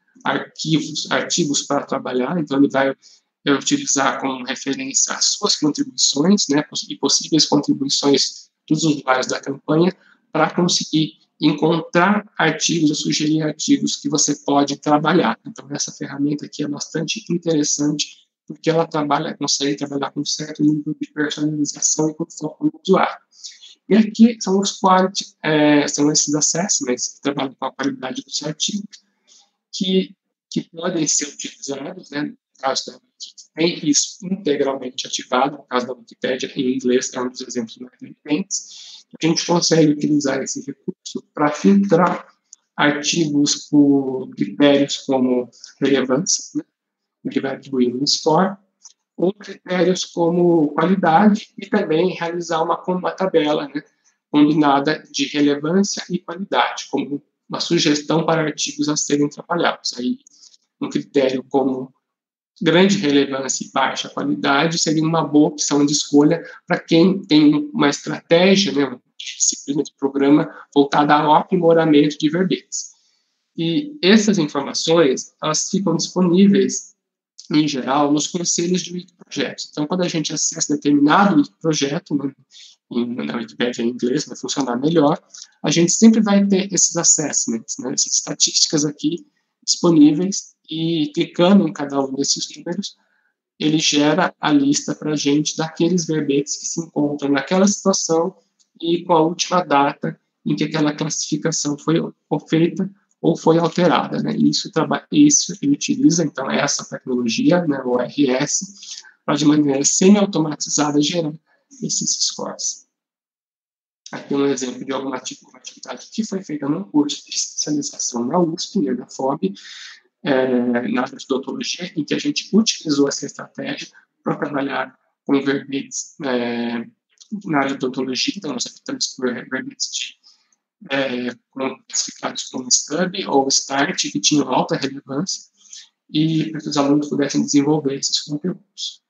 artigos para trabalhar. Então, ele vai utilizar como referência as suas contribuições, né, e possíveis contribuições dos usuários da campanha, para conseguir encontrar artigos ou sugerir artigos que você pode trabalhar. Então, essa ferramenta aqui é bastante interessante, porque ela consegue trabalhar com um certo nível de personalização e com foco no usuário. E aqui são são esses assessments que trabalham com a qualidade dos artigos, que podem ser utilizados, né, no caso da Wiki, tem isso integralmente ativado, no caso da Wikipédia, em inglês, é um dos exemplos mais evidentes. A gente consegue utilizar esse recurso para filtrar artigos por critérios como relevância, né, que vai atribuir um score, ou critérios como qualidade, e também realizar uma tabela, né, combinada de relevância e qualidade, como uma sugestão para artigos a serem trabalhados. Aí, um critério como grande relevância e baixa qualidade seria uma boa opção de escolha para quem tem uma estratégia, né, uma disciplina de programa voltada ao aprimoramento de verbetes. E essas informações, elas ficam disponíveis, em geral, nos conselhos de Wikiprojetos. Então, quando a gente acessa determinado Wikiprojeto, né, na Wikipédia em inglês, vai funcionar melhor, a gente sempre vai ter esses assessments, né, essas estatísticas aqui disponíveis, e clicando em cada um desses números, ele gera a lista para a gente daqueles verbetes que se encontram naquela situação e com a última data em que aquela classificação foi feita ou foi alterada, né? Isso ele utiliza, então, essa tecnologia, né, o ORS, para, de maneira semi-automatizada, gerar esses scores. Aqui um exemplo de alguma atividade que foi feita num curso de especialização na USP, né, na FOB, na área de odontologia, em que a gente utilizou essa estratégia para trabalhar com verbetes na área de odontologia. Então, nós optamos por verbetes classificados como Stub ou Start, que tinham alta relevância, e para que os alunos pudessem desenvolver esses conteúdos.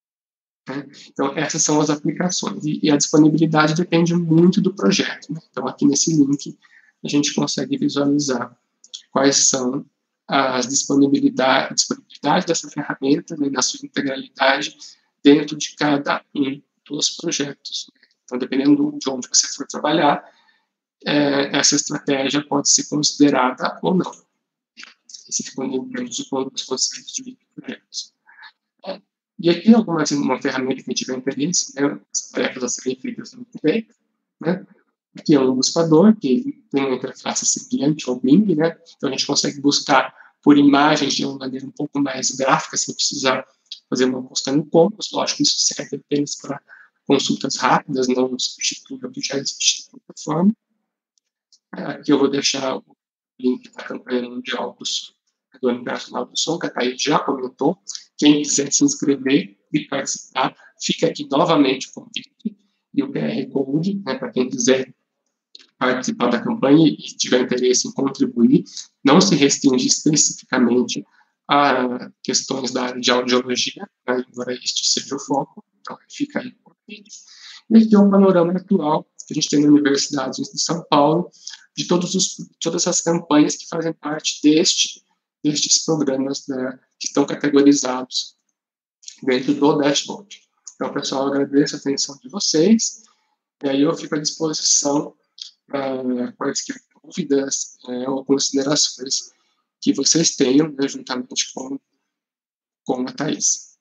Então, essas são as aplicações, e a disponibilidade depende muito do projeto, né? Então, aqui nesse link, a gente consegue visualizar quais são as disponibilidade dessa ferramenta, né, na sua integralidade, dentro de cada um dos projetos. Então, dependendo de onde você for trabalhar, essa estratégia pode ser considerada ou não. Esse ficou dos conceitos de projetos. E aqui uma ferramenta que tiver interesse, né, as tarefas a serem feitas no Wikipédia, né? Aqui é um buscador que tem uma interface semelhante ao Bing, né? Então a gente consegue buscar por imagens de uma maneira um pouco mais gráfica, sem precisar fazer uma busca no Compass. Lógico que isso serve apenas para consultas rápidas, não substitui o que já existe na plataforma. Aqui eu vou deixar o link da campanha mundial do Ano Internacional do Som, que a Thaís já comentou. Quem quiser se inscrever e participar, fica aqui novamente o convite e o QR Code, né, para quem quiser participar da campanha e tiver interesse em contribuir. Não se restringe especificamente a questões da área de audiologia, né, embora este seja o foco, então fica aí o convite. E aqui é o panorama atual que a gente tem na Universidade de São Paulo, de todas as campanhas que fazem parte destes programas, né, que estão categorizados dentro do dashboard. Então, pessoal, eu agradeço a atenção de vocês, e aí eu fico à disposição para quaisquer dúvidas ou considerações que vocês tenham, né, juntamente com a Thaís.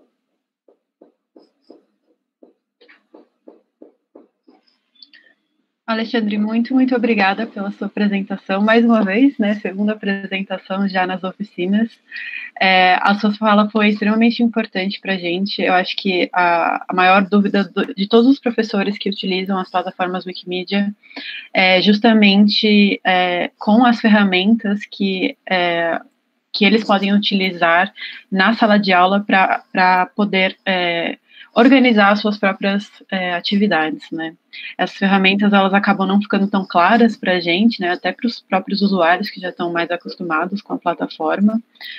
Alexandre, muito, muito obrigada pela sua apresentação, mais uma vez, né, segunda apresentação já nas oficinas. A sua fala foi extremamente importante para a gente. Eu acho que a maior dúvida de todos os professores que utilizam as plataformas Wikimedia é justamente com as ferramentas que eles podem utilizar na sala de aula para poder organizar as suas próprias atividades, né? Essas ferramentas, elas acabam não ficando tão claras para a gente, né? Até para os próprios usuários que já estão mais acostumados com a plataforma.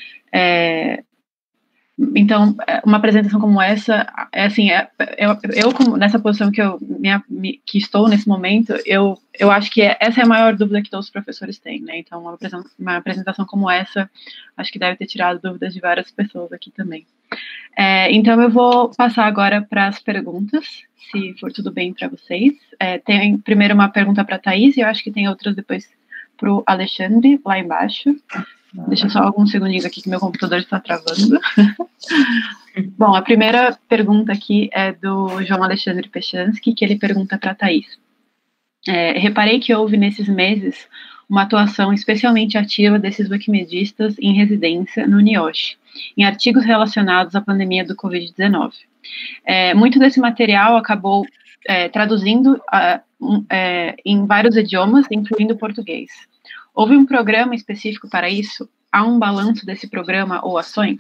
Então, uma apresentação como essa, eu como nessa posição que estou nesse momento, eu acho que essa é a maior dúvida que todos os professores têm, né? Então, uma apresentação como essa, acho que deve ter tirado dúvidas de várias pessoas aqui também. Então, eu vou passar agora para as perguntas, se for tudo bem para vocês. Tem primeiro uma pergunta para a Thaís, e eu acho que tem outras depois para o Alexandre, lá embaixo. Deixa só alguns segundinhos aqui que meu computador está travando. Bom, a primeira pergunta aqui é do João Alexandre Pechansky, que ele pergunta para a Thaís. Reparei que houve nesses meses uma atuação especialmente ativa desses wikimedistas em residência no NIOSH, em artigos relacionados à pandemia do Covid-19. Muito desse material acabou traduzindo em vários idiomas, incluindo português. Houve um programa específico para isso? Há um balanço desse programa ou ações?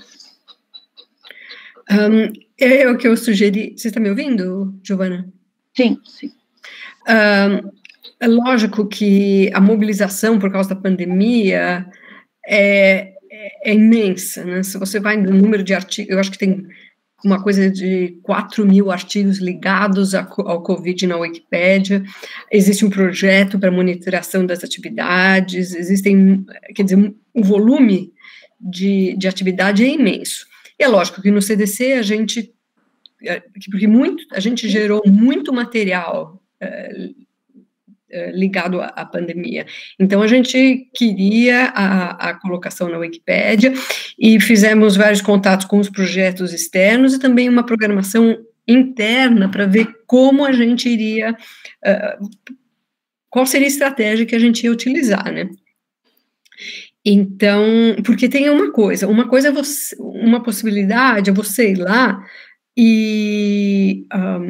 É o que eu sugeri. Você está me ouvindo, Giovana? Sim, sim. É lógico que a mobilização por causa da pandemia é imensa, né? Se você vai no número de artigos, eu acho que tem uma coisa de 4.000 artigos ligados ao Covid na Wikipédia, existe um projeto para monitoração das atividades, quer dizer, o volume de atividade é imenso. E é lógico que no CDC a gente gerou muito material ligado à pandemia. Então, a gente queria a colocação na Wikipédia e fizemos vários contatos com os projetos externos e também uma programação interna para ver como a gente iria, qual seria a estratégia que a gente ia utilizar, né? Então, porque tem uma coisa é uma possibilidade é você ir lá e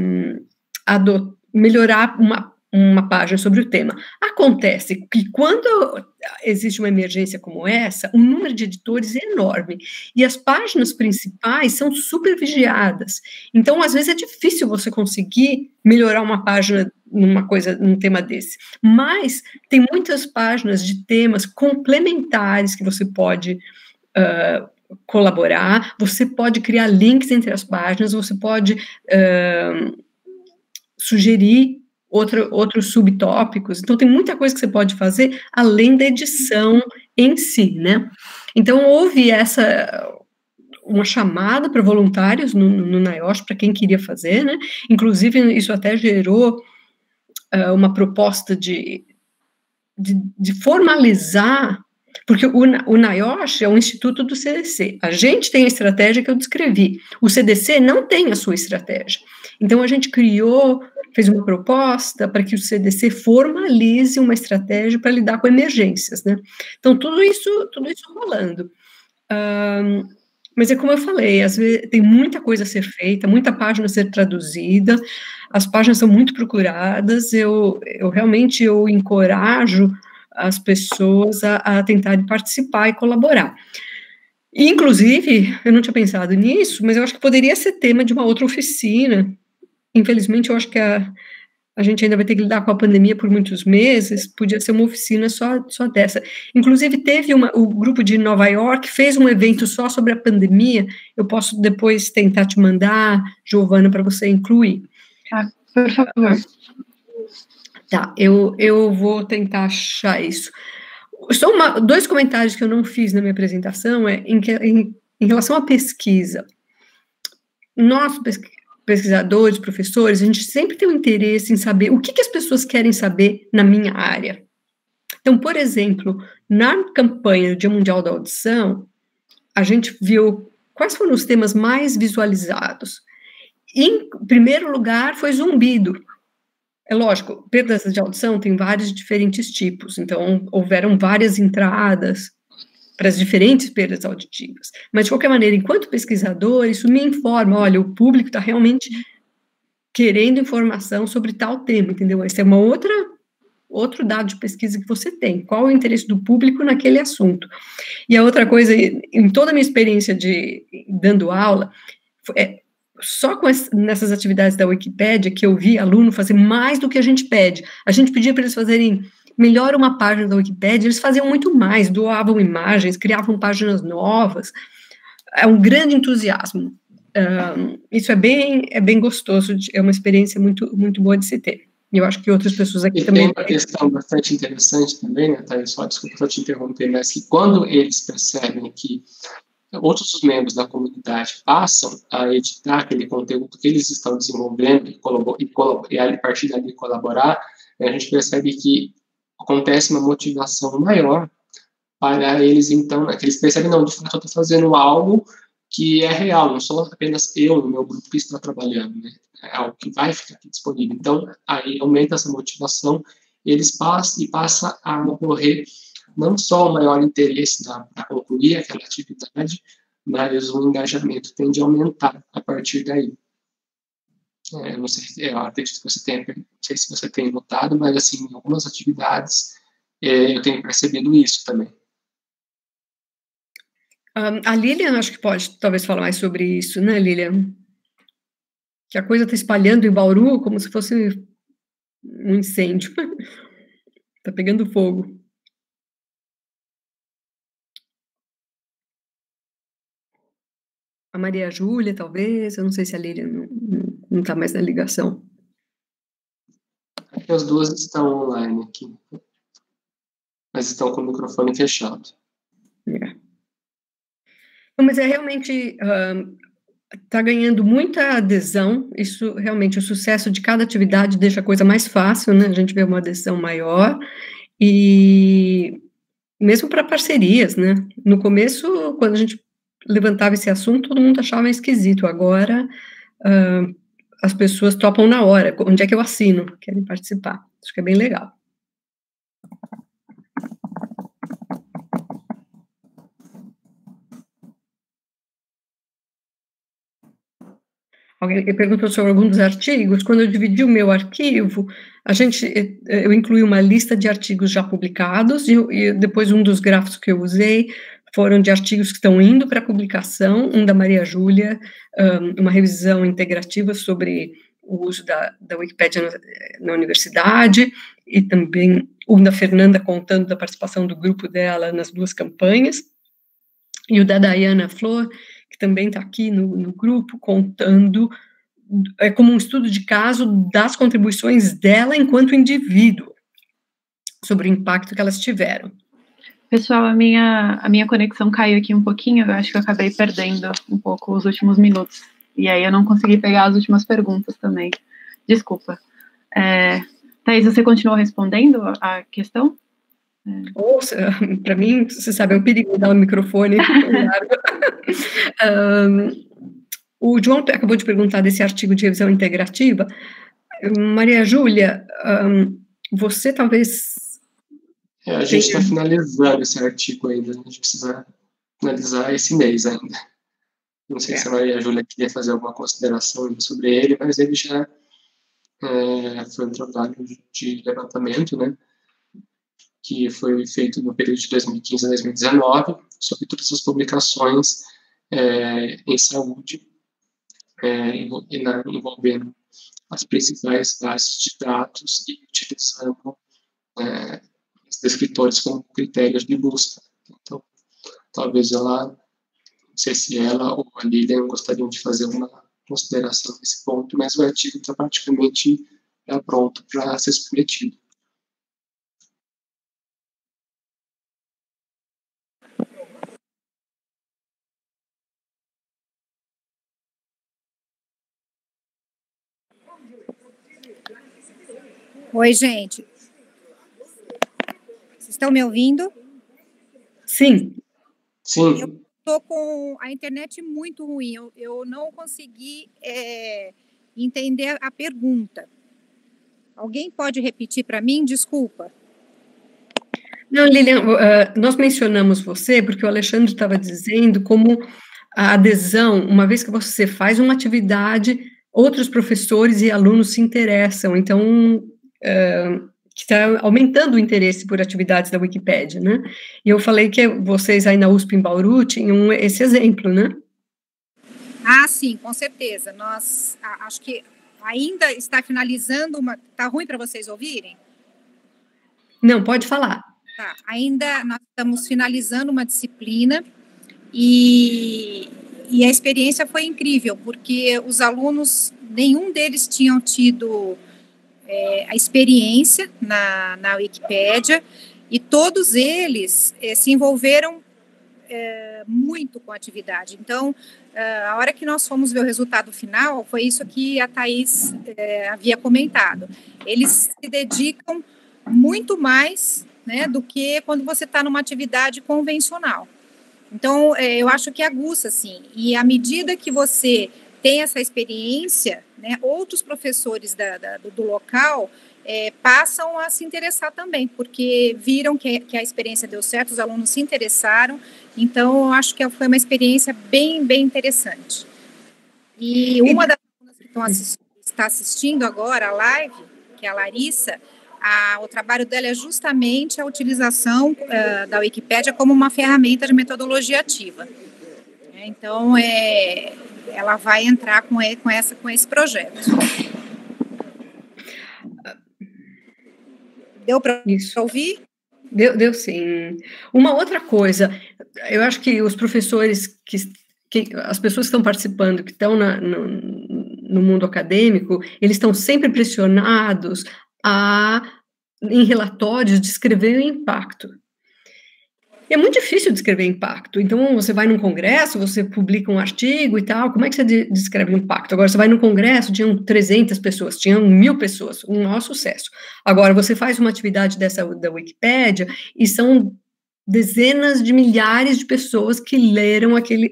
melhorar uma página sobre o tema. Acontece que quando existe uma emergência como essa, o número de editores é enorme, e as páginas principais são super vigiadas. Então, às vezes, é difícil você conseguir melhorar uma página num tema desse. Mas tem muitas páginas de temas complementares que você pode colaborar, você pode criar links entre as páginas, você pode sugerir outros subtópicos. Então, tem muita coisa que você pode fazer além da edição em si, né? Então, houve uma chamada para voluntários no NIOSH, para quem queria fazer, né? Inclusive, isso até gerou uma proposta de formalizar, porque o NIOSH é um instituto do CDC. A gente tem a estratégia que eu descrevi. O CDC não tem a sua estratégia. Então, a gente fez uma proposta para que o CDC formalize uma estratégia para lidar com emergências, né? Então, tudo isso rolando. Mas é como eu falei, às vezes tem muita coisa a ser feita, muita página a ser traduzida, as páginas são muito procuradas, eu realmente encorajo as pessoas a tentarem participar e colaborar. E, inclusive, eu não tinha pensado nisso, mas eu acho que poderia ser tema de uma outra oficina. Infelizmente, eu acho que a gente ainda vai ter que lidar com a pandemia por muitos meses, podia ser uma oficina só dessa. Inclusive, o grupo de Nova York fez um evento só sobre a pandemia, eu posso depois tentar te mandar, Giovana, para você incluir. Por favor. Tá, eu vou tentar achar isso. Só 2 comentários que eu não fiz na minha apresentação, em relação à pesquisa. Nós, pesquisadores, professores, a gente sempre tem um interesse em saber o que as pessoas querem saber na minha área. Então, por exemplo, na campanha do Dia Mundial da Audição, a gente viu quais foram os temas mais visualizados. Em primeiro lugar, foi zumbido. É lógico, perdas de audição tem vários diferentes tipos, então houveram várias entradas para as diferentes perdas auditivas. Mas, de qualquer maneira, enquanto pesquisador, isso me informa, olha, o público está realmente querendo informação sobre tal tema, entendeu? Esse é outro dado de pesquisa que você tem. Qual é o interesse do público naquele assunto? E a outra coisa, em toda a minha experiência dando aula, só nessas atividades da Wikipédia que eu vi aluno fazer mais do que a gente pede. A gente pedia para eles fazerem melhor uma página da Wikipédia, eles faziam muito mais, doavam imagens, criavam páginas novas. É um grande entusiasmo. Isso é bem gostoso, é uma experiência muito, muito boa de se ter. E eu acho que outras pessoas aqui também... Tem uma questão bastante interessante também, né, Thaís? Só desculpa só te interromper, mas que quando eles percebem que outros membros da comunidade passam a editar aquele conteúdo que eles estão desenvolvendo e a partir dali colaborar, a gente percebe que acontece uma motivação maior para eles, então, que eles percebem, não, de fato eu estou fazendo algo que é real, não sou apenas eu no meu grupo que está trabalhando, né? É algo que vai ficar aqui disponível. Então, aí aumenta essa motivação, eles passa a ocorrer não só o maior interesse para concluir aquela atividade, mas o engajamento tende a aumentar a partir daí. Não sei, eu acredito que você tenha, não sei se você tem notado, mas assim, em algumas atividades eu tenho percebido isso também. A Lilian, acho que pode talvez falar mais sobre isso, né, Lilian? Que a coisa está espalhando em Bauru como se fosse um incêndio. Está pegando fogo. A Maria Júlia, talvez, eu não sei se a Lilian não está mais na ligação. Acho que as duas estão online aqui, mas estão com o microfone fechado. Não, mas realmente está ganhando muita adesão, isso realmente, o sucesso de cada atividade deixa a coisa mais fácil, né, a gente vê uma adesão maior, e mesmo para parcerias, né, no começo, quando a gente levantava esse assunto, todo mundo achava esquisito, agora as pessoas topam na hora, onde é que eu assino, querem participar, acho que é bem legal. Alguém perguntou sobre alguns dos artigos. Quando eu dividi o meu arquivo, eu incluí uma lista de artigos já publicados, e depois um dos gráficos que eu usei foram de artigos que estão indo para publicação, um da Maria Júlia, uma revisão integrativa sobre o uso da Wikipédia na universidade, e também um da Fernanda contando da participação do grupo dela nas duas campanhas, e o da Dayana Flor, que também está aqui no grupo, contando, como um estudo de caso das contribuições dela enquanto indivíduo, sobre o impacto que elas tiveram. Pessoal, a minha conexão caiu aqui um pouquinho, eu acho que eu acabei perdendo um pouco os últimos minutos, e aí eu não consegui pegar as últimas perguntas também. Desculpa. Thaís, você continuou respondendo a questão? Para mim, você sabe, é um perigo dar o microfone. O João acabou de perguntar desse artigo de revisão integrativa. Maria Júlia, você talvez... A gente está finalizando esse artigo ainda, a gente precisa finalizar esse mês ainda. Não sei se a Maria Júlia queria fazer alguma consideração sobre ele, mas ele já foi um trabalho de levantamento, né, que foi feito no período de 2015 a 2019, sobre todas as publicações em saúde, envolvendo as principais bases de dados e utilizando os descritores como critérios de busca. Então, talvez ela, não sei se ela ou a Lilian gostariam de fazer uma consideração nesse ponto, mas o artigo está praticamente pronto para ser submetido. Oi, gente. Vocês estão me ouvindo? Sim. Sim. Eu estou com a internet muito ruim. Eu não consegui entender a pergunta. Alguém pode repetir para mim? Desculpa. Não, Lilian, nós mencionamos você porque o Alexandre estava dizendo como a adesão, uma vez que você faz uma atividade, outros professores e alunos se interessam, então, está aumentando o interesse por atividades da Wikipédia, né? E eu falei que vocês aí na USP em Bauru tinham esse exemplo, né? Ah, sim, com certeza. Nós, acho que ainda está finalizando uma... Está ruim para vocês ouvirem? Não, pode falar. Tá, ainda nós estamos finalizando uma disciplina e a experiência foi incrível, porque os alunos, nenhum deles tinham tido a experiência na Wikipédia, e todos eles se envolveram muito com a atividade. Então, a hora que nós fomos ver o resultado final, foi isso que a Thaís havia comentado. Eles se dedicam muito mais, né, do que quando você está numa atividade convencional. Então, eu acho que aguça, assim, e à medida que você tem essa experiência, né, outros professores do local passam a se interessar também, porque viram que a experiência deu certo, os alunos se interessaram, então eu acho que foi uma experiência bem, bem interessante. E uma das alunas que está assistindo agora a live, que é a Larissa, o trabalho dela é justamente a utilização da Wikipédia como uma ferramenta de metodologia ativa. Então, ela vai entrar com esse projeto. Deu para ouvir? Deu sim. Uma outra coisa, eu acho que os professores, as pessoas que estão participando, que estão no mundo acadêmico, eles estão sempre pressionados em relatórios, descrever o impacto. E é muito difícil descrever impacto. Então, você vai num congresso, você publica um artigo e tal, como é que você descreve o impacto? Agora, você vai num congresso, tinham 300 pessoas, tinham 1.000 pessoas, um maior sucesso. Agora, você faz uma atividade dessa da Wikipédia e são dezenas de milhares de pessoas que leram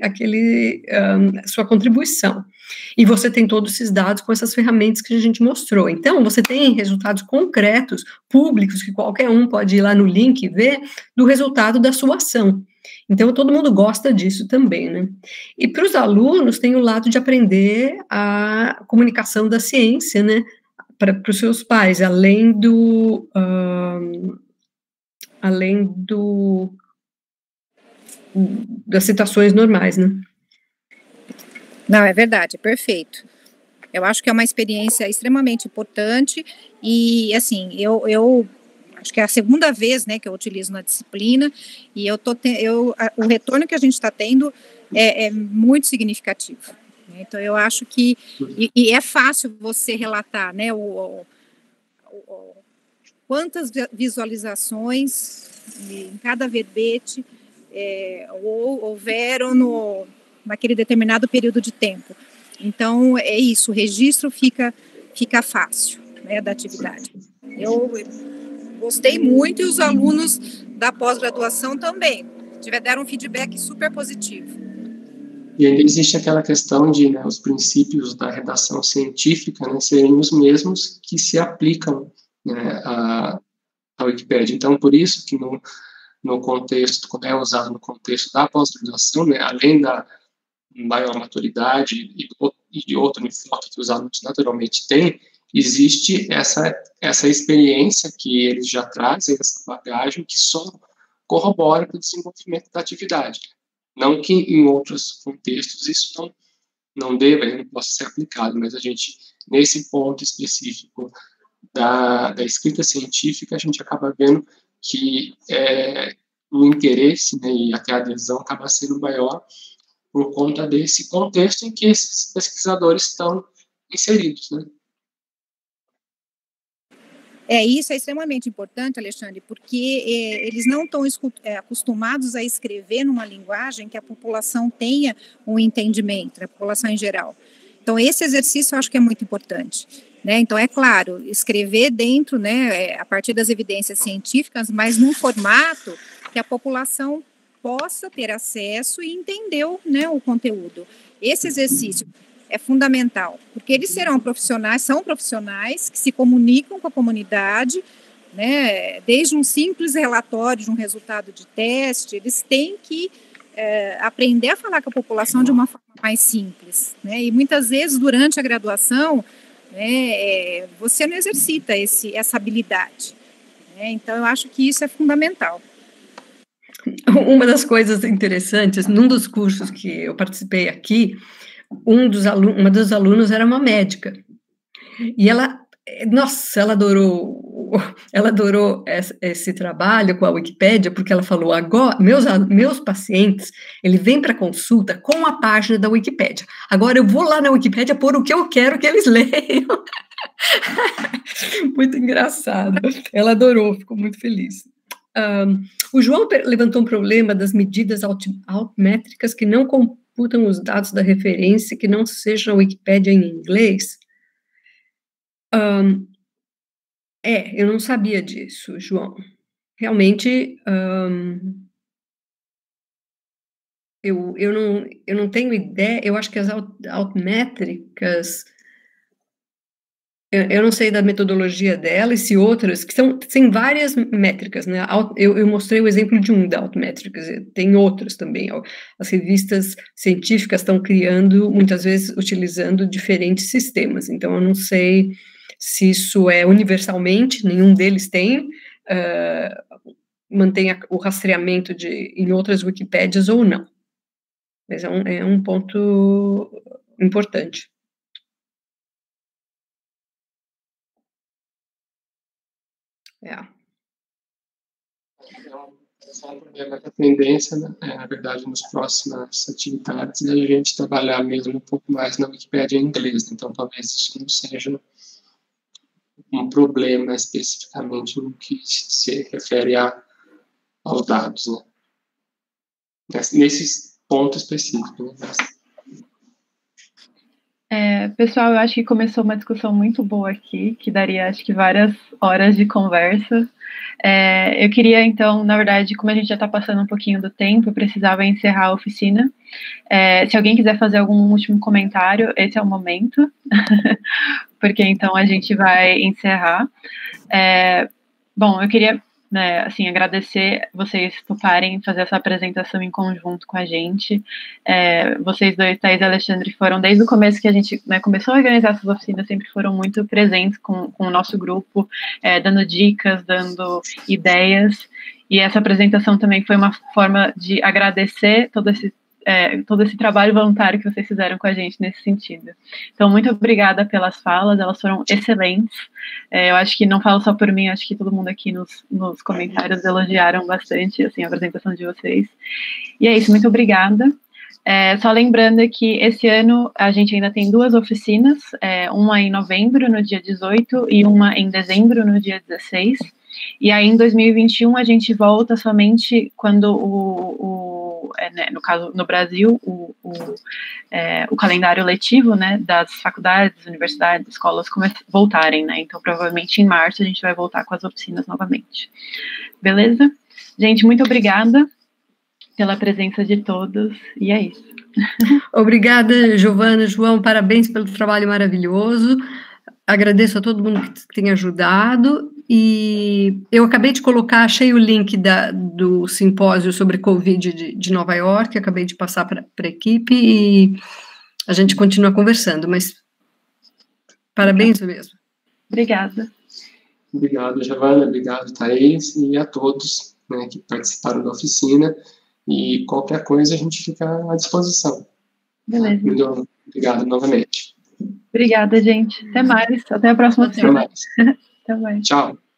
sua contribuição. E você tem todos esses dados com essas ferramentas que a gente mostrou. Então, você tem resultados concretos, públicos, que qualquer um pode ir lá no link e ver, do resultado da sua ação. Então, todo mundo gosta disso também, né? E para os alunos, tem o lado de aprender a comunicação da ciência, né? Para os seus pais, das citações normais, né? Não, é verdade, é perfeito. Eu acho que é uma experiência extremamente importante e, assim, eu acho que é a segunda vez, né, que eu utilizo na disciplina e o retorno que a gente está tendo é muito significativo. Então, eu acho que, e é fácil você relatar, né, quantas visualizações em cada verbete houveram naquele determinado período de tempo. Então, é isso, o registro fica fácil, né, da atividade. Eu gostei muito e os alunos da pós-graduação também deram um feedback super positivo. E ainda existe aquela questão de, né, os princípios da redação científica, né, serem os mesmos que se aplicam, né, à Wikipédia. Então, por isso que no contexto, quando é usado no contexto da pós-graduação, né, além da maior maturidade e de outro enfoque que os alunos naturalmente têm, existe essa experiência que eles já trazem, essa bagagem que só corrobora para o desenvolvimento da atividade. Não que em outros contextos isso não possa ser aplicado, mas a gente, nesse ponto específico da escrita científica, a gente acaba vendo que o interesse, né, e até a adesão acaba sendo maior por conta desse contexto em que esses pesquisadores estão inseridos, né? Isso é extremamente importante, Alexandre, porque eles não estão acostumados a escrever numa linguagem que a população tenha um entendimento, a população em geral. Então, esse exercício eu acho que é muito importante, né? Então, é claro, escrever dentro, né, a partir das evidências científicas, mas num formato que a população possa ter acesso e entender, né, o conteúdo. Esse exercício é fundamental, porque eles são profissionais que se comunicam com a comunidade, né? Desde um simples relatório de um resultado de teste, eles têm que aprender a falar com a população de uma forma mais simples, né? E muitas vezes, durante a graduação, né, você não exercita essa habilidade, né? Então, eu acho que isso é fundamental. Uma das coisas interessantes, num dos cursos que eu participei aqui, uma dos alunos era uma médica, e ela adorou esse trabalho com a Wikipédia, porque ela falou, agora, meus pacientes, ele vem para consulta com a página da Wikipédia, agora eu vou lá na Wikipédia pôr o que eu quero que eles leiam. Muito engraçado, ela adorou, ficou muito feliz. O João levantou um problema das medidas altmétricas que não computam os dados da referência, que não sejam a Wikipédia em inglês. Eu não sabia disso, João. Realmente, eu não tenho ideia, eu acho que as altmétricas, eu não sei da metodologia dela, e se outras, que tem várias métricas, né? Eu mostrei o exemplo de da altmétricas, tem outras também. As revistas científicas estão criando, muitas vezes, utilizando diferentes sistemas, então eu não sei se isso é universalmente, nenhum deles mantém o rastreamento em outras Wikipédias ou não. Mas é um ponto importante. Só um problema da tendência, né? Na verdade, nas próximas atividades, a gente trabalhar mesmo um pouco mais na Wikipédia em inglês. Então, talvez isso não seja um problema especificamente no que se refere aos dados, né? Nesse ponto específico, né? Pessoal, eu acho que começou uma discussão muito boa aqui, que daria, acho que, várias horas de conversa. Eu queria, então, na verdade, como a gente já está passando um pouquinho do tempo, eu precisava encerrar a oficina. Se alguém quiser fazer algum último comentário, esse é o momento, porque então a gente vai encerrar. Bom, eu queria, né, assim, agradecer vocês toparem fazer essa apresentação em conjunto com a gente. Vocês dois, Thaís e Alexandre, foram desde o começo que a gente, né, começou a organizar essas oficinas, sempre foram muito presentes com o nosso grupo, dando dicas, dando ideias, e essa apresentação também foi uma forma de agradecer todo esse trabalho voluntário que vocês fizeram com a gente nesse sentido. Então, muito obrigada pelas falas, elas foram excelentes. Eu acho que não falo só por mim, acho que todo mundo aqui nos comentários elogiaram bastante, assim, a apresentação de vocês. E é isso, muito obrigada. Só lembrando que esse ano a gente ainda tem 2 oficinas, uma em novembro, no dia 18, e uma em dezembro, no dia 16. E aí, em 2021, a gente volta somente quando no caso, no Brasil, o calendário letivo, né, das faculdades, universidades, escolas voltarem, né? Então, provavelmente em março a gente vai voltar com as oficinas novamente. Beleza? Gente, muito obrigada pela presença de todos, e é isso. Obrigada, Giovana, João, parabéns pelo trabalho maravilhoso. Agradeço a todo mundo que tem ajudado, e eu acabei de colocar, achei o link do simpósio sobre Covid de Nova York, acabei de passar para a equipe, e a gente continua conversando, mas parabéns mesmo. Obrigada. Obrigado, Giovana, obrigado, Thaís, e a todos, né, que participaram da oficina, e qualquer coisa a gente fica à disposição. Beleza. Muito obrigado novamente. Obrigada, gente. Até mais. Até a próxima semana. Até mais. Até mais. Tchau.